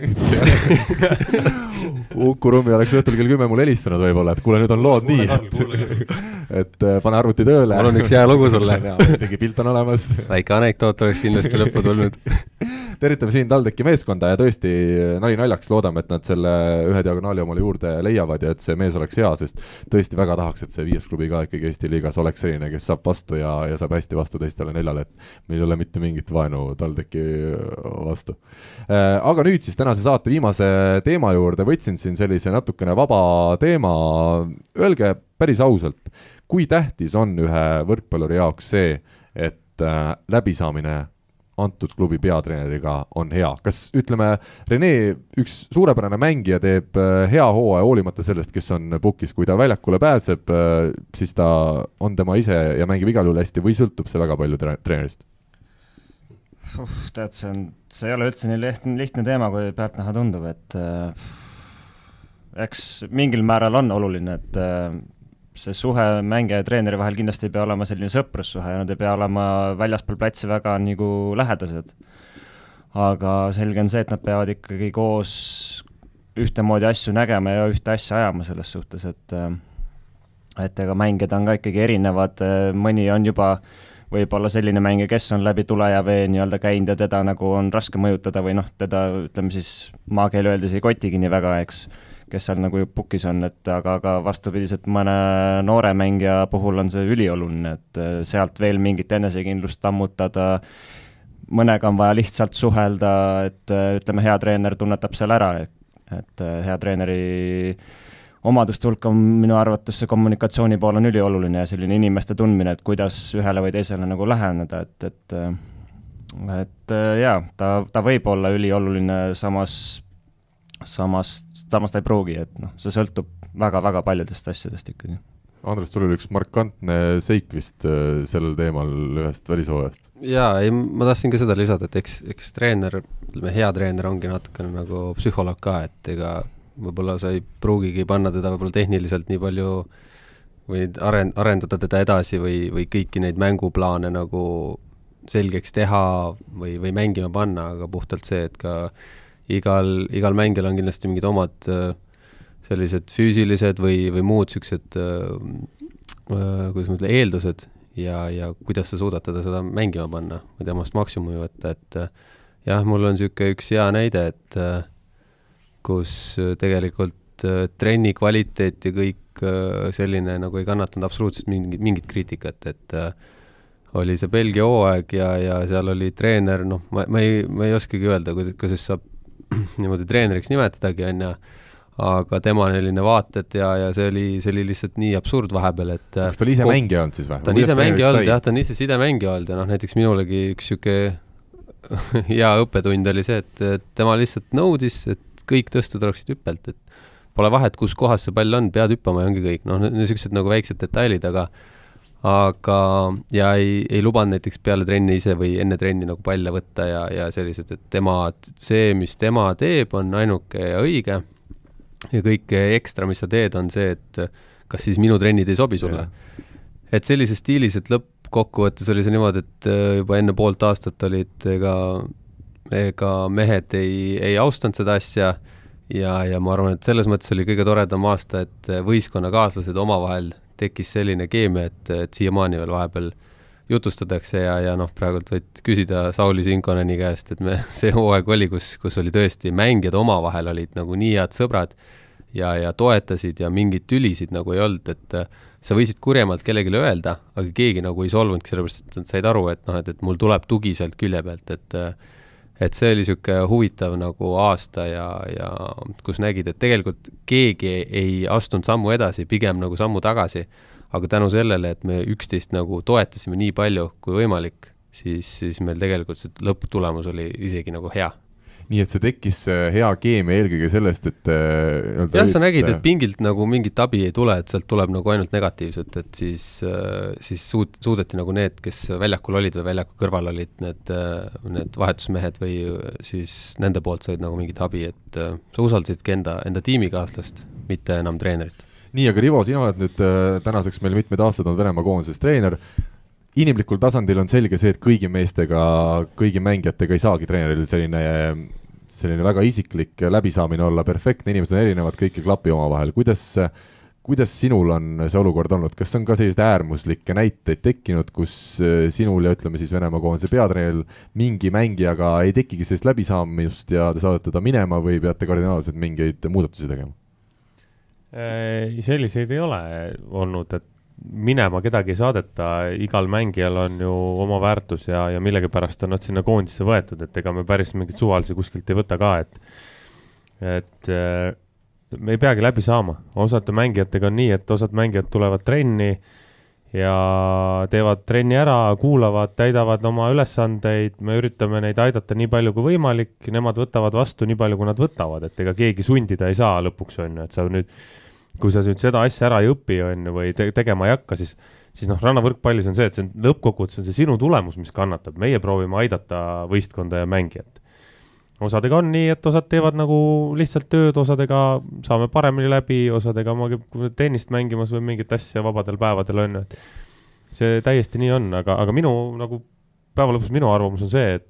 Uku Rummi oleks õhtul kell 10 mul helistanud võib-olla, et kuule, nüüd on lood nii, et pane arvuti tööle. Mul on üks hea lugu sulle. Isegi pilt on olemas. Väike anekdoot oleks kindlasti lõppu tulnud. Tervitame siin Taldeki meeskonda ja tõesti nali naljaks loodame, et nad selle ühe diagonaali omale juurde leiavad ja et see mees oleks hea, sest tõesti väga tahaks, et see 5. klubi ka ikkagi Eesti liigas oleks selline, kes saab vastu ja saab hästi vastu teistele 4, et meil ei ole mitte mingit vaenu Taldeki vastu. Aga nüüd siis tänase saate viimase teema juurde võtsin siin sellise natukene vaba teema. Öelge päris ausalt, kui tähtis on ühe võrkpalluri jaoks see, et läbisaamine antud klubi peatreeneriga on hea. Kas ütleme, Rene, üks suurepärane mängija teeb hea hooaja hoolimata sellest, kes on pukis, kui ta väljakule pääseb, siis ta on tema ise ja mängib igal juhul hästi või sõltub see väga palju treenerist? Tead, see ei ole üldse nii lihtne teema, kui pealtnäha tundub, et eks mingil määral on oluline, et see suhe mängija ja treeneri vahel kindlasti ei pea olema selline sõprussuhe ja nad ei pea olema väljaspool platsi väga nagu lähedased. Aga selge on see, et nad peavad ikkagi koos ühtemoodi asju nägema ja ühte asja ajama selles suhtes, et ega mängijad on ka ikkagi erinevad, mõni on juba võib-olla selline mängija, kes on läbi tule ja vee nii-öelda käinud ja teda nagu on raske mõjutada või teda, ütleme siis maakeeli öeldes ei kotigi nii väga, eks, kes seal nagu pukis on, et aga vastupidiselt mõne noore mängija puhul on see ülioluline, et sealt veel mingit enesekindlust tammutada, mõnega on vaja lihtsalt suhelda, et ütleme, hea treener tunnetab seal ära, et hea treeneri omaduste hulk on minu arvates see kommunikatsiooni pool on ülioluline ja selline inimeste tundmine, et kuidas ühele või teisele nagu läheneda, et jaa, ta võib olla ülioluline, samas ta ei pruugi, et see sõltub väga-väga paljudest asjadest ikkagi. Andres, sul oli üks markantne seik vist sellel teemal ühest välishoojast. Jaa, ma tahtsin ka seda lisada, et eks treener, hea treener ongi natukene nagu psühholoog ka, et ega võib-olla sa ei pruugigi panna teda võib-olla tehniliselt nii palju või arendada teda edasi või kõiki neid mänguplaane nagu selgeks teha või mängima panna, aga puhtalt see, et ka igal mängijal on kindlasti mingid omad sellised füüsilised või muud siuksed kuidas ma ütlen, eeldused ja kuidas sa suudad teda mängima panna või temast maksimumi võtta, et jah, mul on siuke üks hea näide, et kus tegelikult trenni kvaliteet ja kõik selline nagu ei kannatanud absoluutselt mingit kriitikat, et oli see Belgia hooaeg ja seal oli treener, noh, ma ei oskagi öelda, kuidas saab niimoodi treeneriks nimetadagi, aga tema selline vaated ja see oli lihtsalt nii absurd vahepeal, et kas ta oli ise mängija olnud siis või? Ta on ise mängija olnud, jah, ta on ise sidemängija olnud ja noh, näiteks minulegi üks siuke hea õppetund oli see, et tema lihtsalt nõudis, et kõik tõstud oleksid hüppelt, et pole vahet, kus kohas see pall on, pead hüppama ja ongi kõik. Noh, niisugused nagu väiksed detailid, aga ja ei lubanud näiteks peale trenni ise või enne trenni nagu palle võtta ja sellised, et see, mis tema teeb, on ainuke ja õige ja kõik ekstra, mis sa teed, on see, et kas siis minu trennid ei sobi sulle. Et sellises stiilis, et lõppkokkuvõttes oli see niimoodi, et juba enne poolt aastat olid ega mehed ei austanud seda asja ja ma arvan, et selles mõttes oli kõige toredam aasta, et võistkonnakaaslased omavahel tekkis selline keemia, et siiamaani veel vahepeal jutustatakse ja noh, praegult võid küsida Sauli Sinkoneni käest, et see hooaeg oli, kus oli tõesti mängijad omavahel olid nagu nii head sõbrad ja toetasid ja mingid tülisid nagu ei olnud, et sa võisid kurjemalt kellelegi öelda, aga keegi nagu ei solvunud, sellepärast et said aru, et noh, et mul tuleb tugi sealt külje pealt, et see oli siuke huvitav nagu aasta ja kus nägid, et tegelikult keegi ei astunud sammu edasi, pigem nagu sammu tagasi, aga tänu sellele, et me üksteist nagu toetasime nii palju kui võimalik, siis meil tegelikult see lõpptulemus oli isegi nagu hea. Nii et see tekkis hea keemia eelkõige sellest, et jah, sa nägid, et pingilt nagu mingit abi ei tule, et sealt tuleb nagu ainult negatiivset, et siis suudeti nagu need, kes väljakul olid või väljaku kõrval olid, need vahetusmehed või siis nende poolt said nagu mingit abi, et sa usaldasidki enda tiimikaaslast, mitte enam treenerit. Nii, aga Rivo, sina oled nüüd tänaseks meil mitmeid aastaid on Venemaa koondises treener. Inimlikul tasandil on selge see, et kõigi meestega, kõigi mängijatega ei saagi treeneril selline väga isiklik läbisaamine olla perfektne, inimesed on erinevad, kõik ei klapi omavahel. Kuidas sinul on see olukord olnud? Kas on ka sellised äärmuslikke näiteid tekkinud, kus sinul ja ütleme siis Venemaa koondise peatreeneril mingi mängijaga ei tekigi sellist läbisaamist ja te saadate ta minema või peate kardinaalselt mingeid muudatusi tegema? Selliseid ei ole olnud, et minema kedagi ei saadeta, igal mängijal on ju oma väärtus ja millegi pärast on nad sinna koondisse võetud, et ega me päris mingit suvalisi kuskilt ei võta ka, et me ei peagi läbi saama. Osad mängijatega on nii, et osad mängijad tulevad trenni ja teevad trenni ära, kuulavad, täidavad oma ülesandeid, me üritame neid aidata nii palju kui võimalik, nemad võtavad vastu nii palju, kui nad võtavad, et ega keegi sundida ei saa lõpuks on ju, et sa nüüd kui sa seda asja ära ei õpi on, või tegema ei hakka, siis noh, rannavõrkpallis on see, et see lõppkokkuvõttes on see sinu tulemus, mis kannatab. Meie proovime aidata võistkonda ja mängijat. Osadega on nii, et osad teevad nagu lihtsalt tööd, osadega saame paremini läbi, osadega tennist mängimas või mingit asja vabadel päevadel on. See täiesti nii on, aga minu nagu päeva lõpus minu arvamus on see,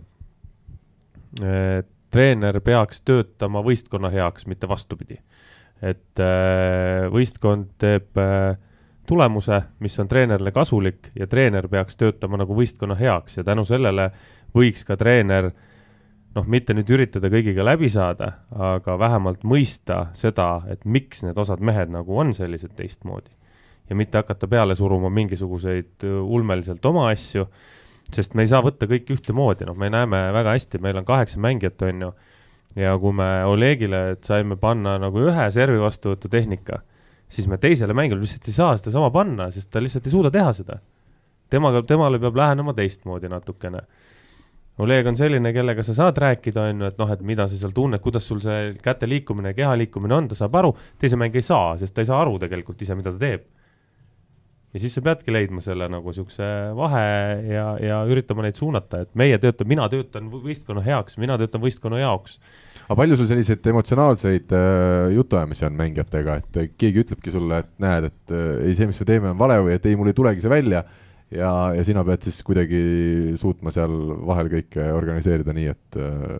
et treener peaks töötama võistkonna heaks, mitte vastupidi. Et võistkond teeb tulemuse, mis on treenerile kasulik ja treener peaks töötama nagu võistkonna heaks ja tänu sellele võiks ka treener mitte nüüd üritada kõigiga läbi saada, aga vähemalt mõista seda, et miks need osad mehed nagu on sellised teistmoodi ja mitte hakata peale suruma mingisuguseid ulmeliselt oma asju, sest me ei saa võtta kõik ühtemoodi, me näeme väga hästi, meil on 8 mängijat on ju, ja kui me Olegile saime panna nagu ühe servi vastuvõtu tehnika, siis me teisele mängile lihtsalt ei saa seda sama panna, sest ta lihtsalt ei suuda teha seda. Temale peab lähenema teistmoodi natukene. Oleg on selline, kellega sa saad rääkida, on, et mida sa seal tunned, kuidas sul see käte liikumine ja keha liikumine on, ta saab aru, teise mäng ei saa, sest ta ei saa aru tegelikult ise, mida ta teeb. Ja siis sa peadki leidma selle nagu siukse vahe ja üritama neid suunata, et mina töötan võistkonna heaks, mina töötan võistkonna jaoks. Aga palju sul selliseid emotsionaalseid jutuajamisi on mängijatega, et keegi ütlebki sulle, et näed, et ei see, mis me teeme on vale või et ei, mul ei tulegi see välja ja sina pead siis kuidagi suutma seal vahel kõike organiseerida nii, et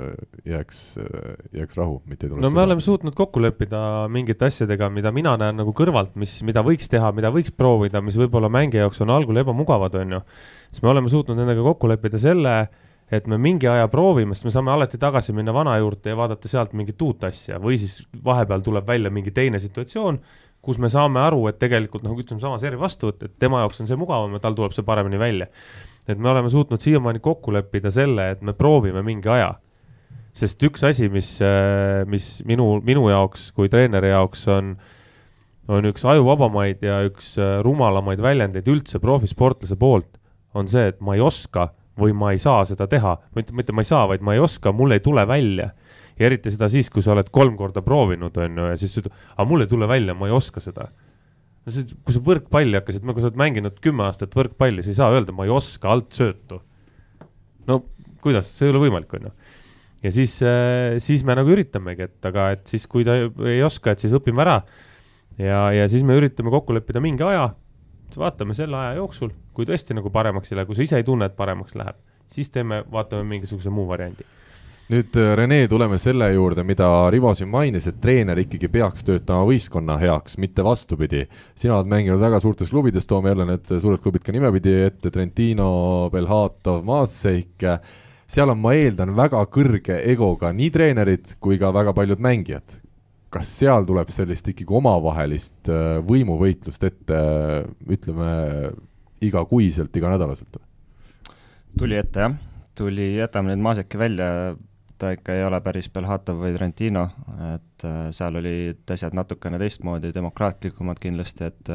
jääks rahu, mitte ei tule. No me oleme suutnud kokku leppida mingite asjadega, mida mina näen nagu kõrvalt, mida võiks teha, mida võiks proovida, mis võib-olla mängija jaoks on algul ebamugavad, on ju. Siis me oleme suutnud nendega kokku leppida selle, et me mingi aja proovime, sest me saame alati tagasi minna vana juurde ja vaadata sealt mingit uut asja või siis vahepeal tuleb välja mingi teine situatsioon, kus me saame aru, et tegelikult ütleme sama seri vastu, et tema jaoks on see mugavam ja tal tuleb see paremini välja. Et me oleme suutnud siiamaani kokku leppida selle, et me proovime mingi aja. Sest üks asi, mis minu jaoks kui treeneri jaoks on üks ajuvabamaid ja üks rumalamaid väljendeid üldse profisportlase poolt, on see, et ma ei oska või ma ei saa seda teha, mitte ma ei saa, vaid ma ei oska, mul ei tule välja. Ja eriti seda siis, kui sa oled 3 korda proovinud, on ju, ja siis ütled, aga mul ei tule välja, ma ei oska seda. Kui sa võrkpalli hakkasid, kui sa oled mänginud 10 aastat võrkpalli, sa ei saa öelda, ma ei oska alt söötu. No kuidas, see ei ole võimalik, on ju. Ja siis me nagu üritamegi, et siis kui ta ei oska, et siis õpime ära. Ja siis me üritame kokku leppida mingi aja, vaatame selle aja jooksul, kui tõesti nagu paremaks ei lähe, kui sa ise ei tunne, et paremaks läheb, siis vaatame mingisuguse muu variandi. Nüüd, Rene, tuleme selle juurde, mida Rivo siin mainis, et treener ikkagi peaks töötama võistkonna heaks, mitte vastupidi. Sina oled mänginud väga suurtes klubides, toome jälle need suured klubid ka nimepidi ette, Trentino, Belhatov, Maaseik. Seal on, ma eeldan, väga kõrge egoga nii treenerid kui ka väga paljud mängijad. Kas seal tuleb sellist ikkagi omavahelist võimuvõitlust ette, ütleme, igakuiselt, iganädalaselt? Tuli ette, jah. Jätame nüüd Maaseki välja, ta ikka ei ole päris Belhatov või Trentino, et seal olid asjad natukene teistmoodi, demokraatlikumad kindlasti, et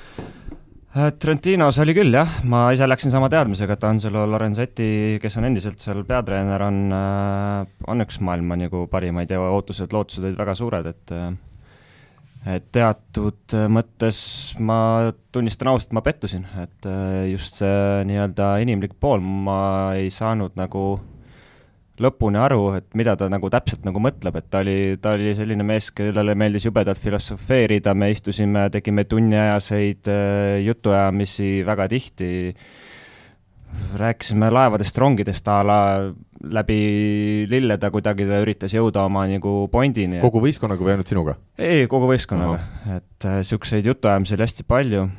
Trentinos oli küll, jah. Ma ise läksin sama teadmisega, et Angelo Lorenzetti, kes on endiselt seal peatreener, on üks maailma nagu parimaid ja ootused, lootused olid väga suured, et teatud mõttes ma tunnistan ausalt, ma pettusin, et just see nii-öelda inimlik pool, ma ei saanud nagu lõpuni aru, et mida ta nagu täpselt nagu mõtleb, et ta oli selline mees, kellele meeldis jubedalt filosofeerida, me istusime, tegime tunniajaseid jutuajamisi väga tihti, rääkisime laevadest, rongidest läbi lilleda, kuidagi ta üritas jõuda oma nagu pointini. Kogu võistkonnaga või ainult sinuga? Ei, kogu võistkonnaga, et siukseid jutuajamisi oli hästi palju.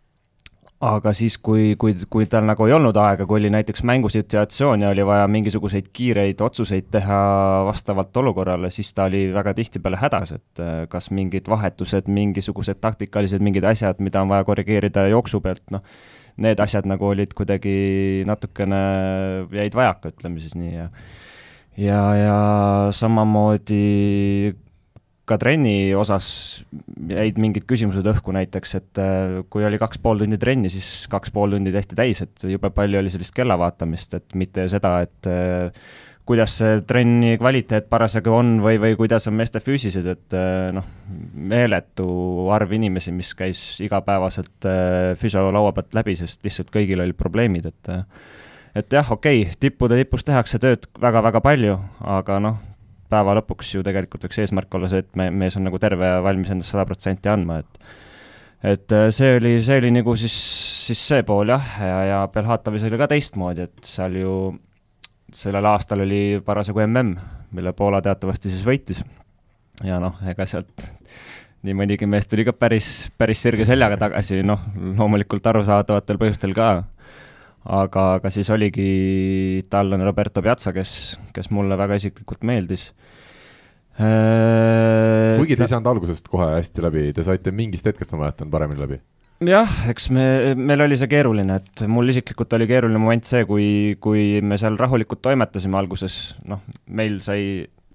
Aga siis, kui tal nagu ei olnud aega, kui oli näiteks mängusituatsioon ja oli vaja mingisuguseid kiireid otsuseid teha vastavalt olukorrale, siis ta oli väga tihtipeale hädas, et kas mingid vahetused, mingisugused taktikalised, mingid asjad, mida on vaja korrigeerida jooksu pealt, need asjad nagu olid kuidagi natukene jäid vajaka, ütleme siis nii. Ja samamoodi ka trenni osas jäid mingid küsimused õhku näiteks, et kui oli 2,5 tundi trenni, siis 2,5 tundi tehti täis, et jube palju oli sellist kella vaatamist, et mitte seda, et kuidas see trenni kvaliteet parasjagu on või kuidas on meeste füüsised, et meeletu arv inimesi, mis käis igapäevaselt füsiolaua pealt läbi, sest lihtsalt kõigil oli probleemid, et jah, okei, tipus tehakse tööd väga-väga palju, aga päeva lõpuks ju tegelikult võiks eesmärk olla see, et mees on nagu terve ja valmis endast 100% andma, et see oli nagu siis see pool, jah, ja Belhatovis oli ka teistmoodi, et seal ju sellel aastal oli parasjagu mille Poola teatavasti siis võitis ja ega sealt nii mõnigi mees tuli ka päris sirge seljaga tagasi, loomulikult arusaadavatel põhjustel ka. Aga siis oligi taallane Roberto Piazza, kes mulle väga isiklikult meeldis. Kuigi te ei saanud algusest kohe hästi läbi, te saite mingist hetkest, ma mäletan, paremini läbi. Jah, eks meil oli see keeruline, et mul isiklikult oli keeruline moment see, kui me seal rahulikult toimetasime alguses, meil sai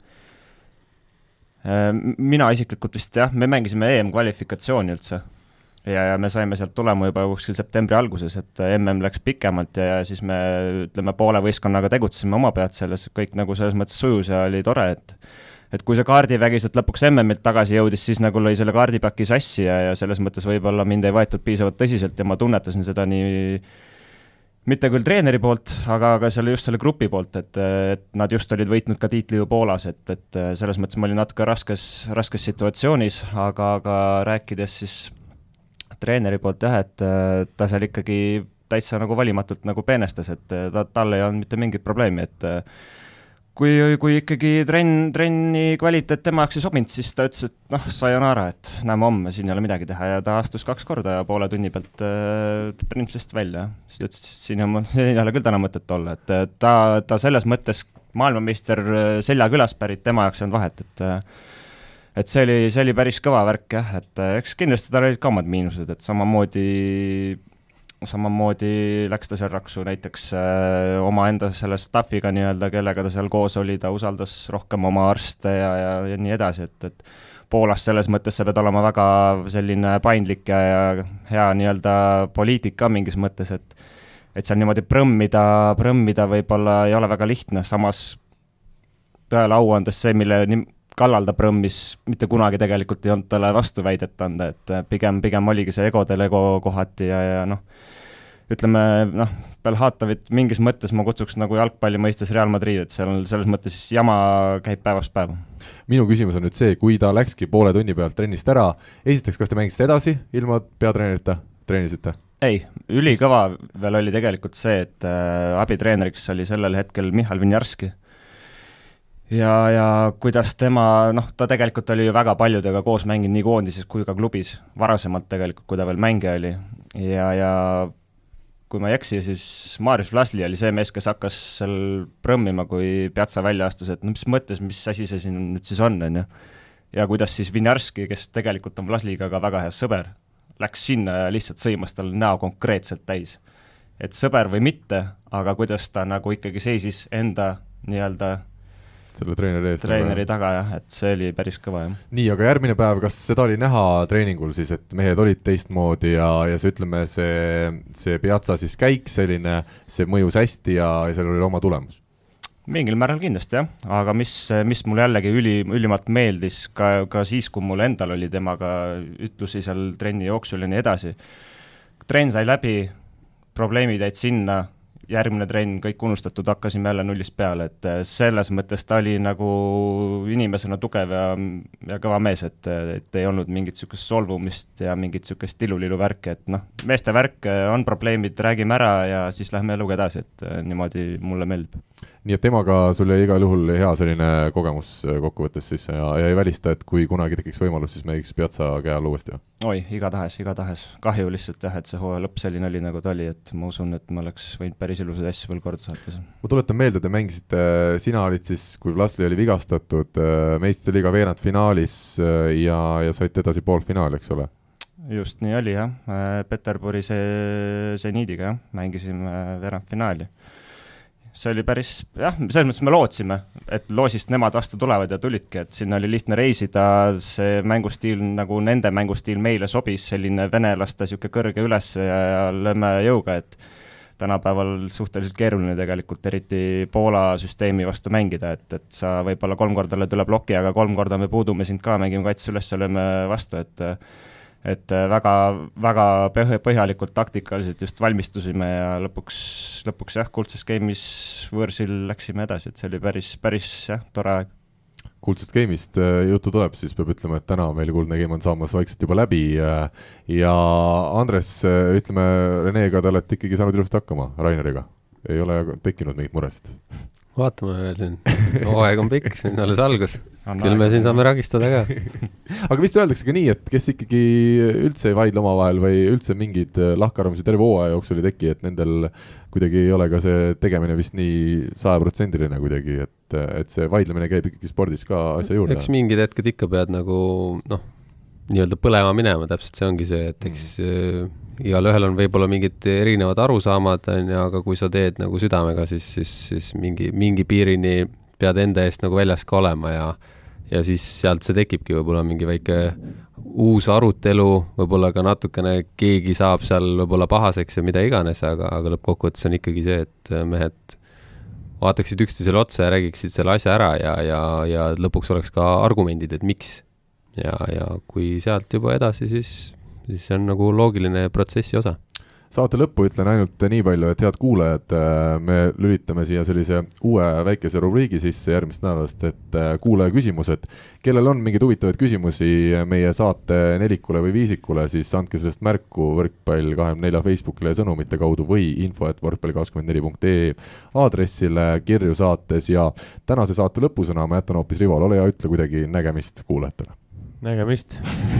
mina isiklikult vist jah, me mängisime EM-kvalifikatsiooni üldse. Ja me saime sealt tulema juba kuskil septembri alguses, et läks pikemalt ja siis me, ütleme, poole võistkonnaga tegutsime oma pead selles, kõik nagu selles mõttes sujus ja oli tore, et kui see kaardivägi sealt lõpuks MM-ilt tagasi jõudis, siis nagu lõi selle kaardipaki sassi ja selles mõttes võib-olla mind ei võetud piisavalt tõsiselt ja ma tunnetasin seda nii, mitte küll treeneri poolt, aga just selle grupi poolt, et nad just olid võitnud ka tiitli ju Poolas, et selles mõttes ma olin natuke raskes situatsioonis, aga rääkides siis treeneri poolt jah, et ta seal ikkagi täitsa nagu valimatult nagu peenestas, et tal ei olnud mitte mingit probleemi, et kui ikkagi trenni kvaliteet tema jaoks ei sobinud, siis ta ütles, et sayonara, et näeme homme, siin ei ole midagi teha ja ta astus 2 korda ja poole tunni pealt trennisest välja. Siis ta ütles, et siin ei ole küll täna mõtet olla, et ta selles mõttes maailmameister selja külas pärit, tema jaoks on vahet, et see oli päris kõva värk jah, et eks kindlasti tal olid ka omad miinused, et samamoodi läks ta seal raksu näiteks omaenda selle staffiga nii-öelda, kellega ta seal koos oli, ta usaldas rohkem oma arste ja nii edasi, et Poolas selles mõttes sa pead olema väga selline paindlik ja hea nii-öelda poliitika mingis mõttes, et seal niimoodi prõmmida võib-olla ei ole väga lihtne, samas tõele au andes see, mille kallal ta prõmmis, mitte kunagi tegelikult ei olnud talle vastuväidet anda, et pigem oligi see ego kohati ja ütleme, Belhatovit mingis mõttes ma kutsuks nagu jalgpalli mõistes Real Madrid, et seal selles mõttes jama käib päevast päeva. Minu küsimus on nüüd see, kui ta läkski poole tunni pealt trennist ära, esiteks, kas te mängisite edasi ilma peatreenerita, treenisite? Ei, ülikõva veel oli tegelikult see, et abitreeneriks oli sellel hetkel Michal Vinjarski. Ja kuidas tema, ta tegelikult oli ju väga paljudega koos mänginud nii koondises kui ka klubis, varasemalt tegelikult, kui ta veel mängija oli. Ja kui ma ei eksi, siis Marius Vlasli oli see mees, kes hakkas seal prõmmima, kui Piazza välja astus, et mis mõttes, mis asi see siin nüüd siis on. Ja kuidas siis Vinjarski, kes tegelikult on Vlasliga ka väga hea sõber, läks sinna ja lihtsalt sõimas tal näo konkreetselt täis. Et sõber või mitte, aga kuidas ta nagu ikkagi seisis enda nii-öelda selle treeneri taga, jah, et see oli päris kõva, jah. Nii, aga järgmine päev, kas seda oli näha treeningul siis, et mehed olid teistmoodi ja see, ütleme, see Piazza siis käik selline, see mõjus hästi ja seal oli oma tulemus? Mingil määral kindlasti, jah, aga mis mulle jällegi ülimalt meeldis ka siis, kui mul endal oli temaga ütlusi seal trenni jooksul ja nii edasi. Trenn sai läbi, probleemid jäid sinna, järgmine trenn, kõik unustatud, hakkasime jälle nullist peale, et selles mõttes ta oli nagu inimesena tugev ja kõva mees, et ei olnud mingit sükest solvumist ja mingit sükest tilulilu värke, et meeste värk on probleemid, räägime ära ja siis lähme eluga edasi, et niimoodi mulle meeldib. Nii et temaga sul jäi igal juhul hea selline kogemus kokkuvõttes siis ja ei välista, et kui kunagi tekiks võimalus, siis mängiks Piazza käe all uuesti? Oi, igatahes. Kahju lihtsalt jah, et see hooaja lõpp selline oli nagu ta oli, et ma usun, et ma oleks võinud päris ilusad asju veel korda saata. Ma tuletan meelde, te mängisite, sina olid siis, kui Vlasli oli vigastatud, meistrite liiga veerandfinaalis ja saite edasi poolfinaali, eks ole? Just nii oli jah, Peterburi Zeniidiga jah, mängisime veerandfinaali. See oli päris, jah, selles mõttes me lootsime, et loosist nemad vastu tulevad ja tulidki, et sinna oli lihtne reisida, see mängustiil, nagu nende mängustiil meile sobis, selline venelaste siuke kõrge üles ja lööme jõuga, et tänapäeval suhteliselt keeruline tegelikult, eriti Poola süsteemi vastu mängida, et sa võib-olla 3 korda lööd üle ploki, aga 3 korda me puudume sind ka, mängime kaitse üles ja lööme vastu, et väga, väga põhjalikult taktikaliselt just valmistusime ja lõpuks jah, kuldses game'is võõrsil läksime edasi, et see oli päris jah, tore aeg. Kuldsest game'ist jutu tuleb, siis peab ütlema, et täna meil kuldne game on saamas vaikselt juba läbi ja Andres, ütleme, Renega te olete ikkagi saanud ilusti hakkama Raineriga, ei ole tekkinud mingit muresid? Vaatame veel siin, aeg on pikk, siin alles algus, küll me siin saame ragistada ka. Aga vist öeldakse ka nii, et kes ikkagi üldse ei vaidle omavahel või üldse mingid lahkarvamusi terve hooaja jooksul ei teki, et nendel kuidagi ei ole ka see tegemine vist nii 100% kuidagi, et see vaidlemine käib ikkagi spordis ka asja juurde. Eks mingid hetked ikka pead nagu nii-öelda põlema minema, täpselt see ongi see, et eks igal ühel on võib-olla mingid erinevad arusaamad, aga kui sa teed nagu südamega, siis mingi piirini pead enda eest nagu väljas ka olema ja siis sealt see tekibki võib-olla mingi väike uus arutelu, võib-olla ka natukene keegi saab seal võib-olla pahaseks ja mida iganes, aga lõppkokkuvõttes on ikkagi see, et mehed vaataksid üksteisele otsa ja räägiksid selle asja ära ja lõpuks oleks ka argumendid, et miks. Ja kui sealt juba edasi, siis see on nagu loogiline protsessi osa. saate lõppu ütlen ainult nii palju, et head kuulajad, me lülitame siia sellise uue väikese rubriigi sisse järgmist nädalast, et kuulaja küsimused. Kellel on mingeid huvitavaid küsimusi meie saate nelikule või viisikule, siis andke sellest märku Võrkpall24 Facebookile sõnumite kaudu või info@võrkpall24.ee aadressile kirju saates ja tänase saate lõpusõna ma jätan hoopis Rivole, ole ja ütle kuidagi nägemist kuulajatele. Nägemist.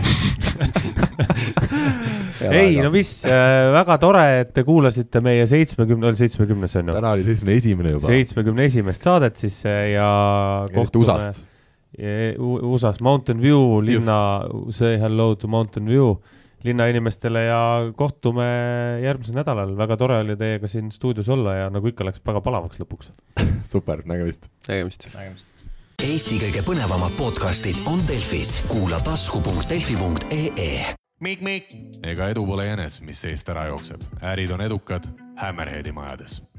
Ei, no mis, väga tore, et te kuulasite meie 70 see on ju. Täna oli 71 juba. 71 saadet siis ja kohtume USA's Mountain View linna, say hello to Mountain View linna inimestele ja kohtume järgmisel nädalal. Väga tore oli teiega siin stuudios olla ja nagu ikka läks väga palavaks lõpuks. Super, nägemist. Eesti kõige põnevamad podcastid on Delfis. Kuula tasku.delfi.ee. Ega edu pole jänes, mis seest ära jookseb. Ärid on edukad Hammerheadi majades.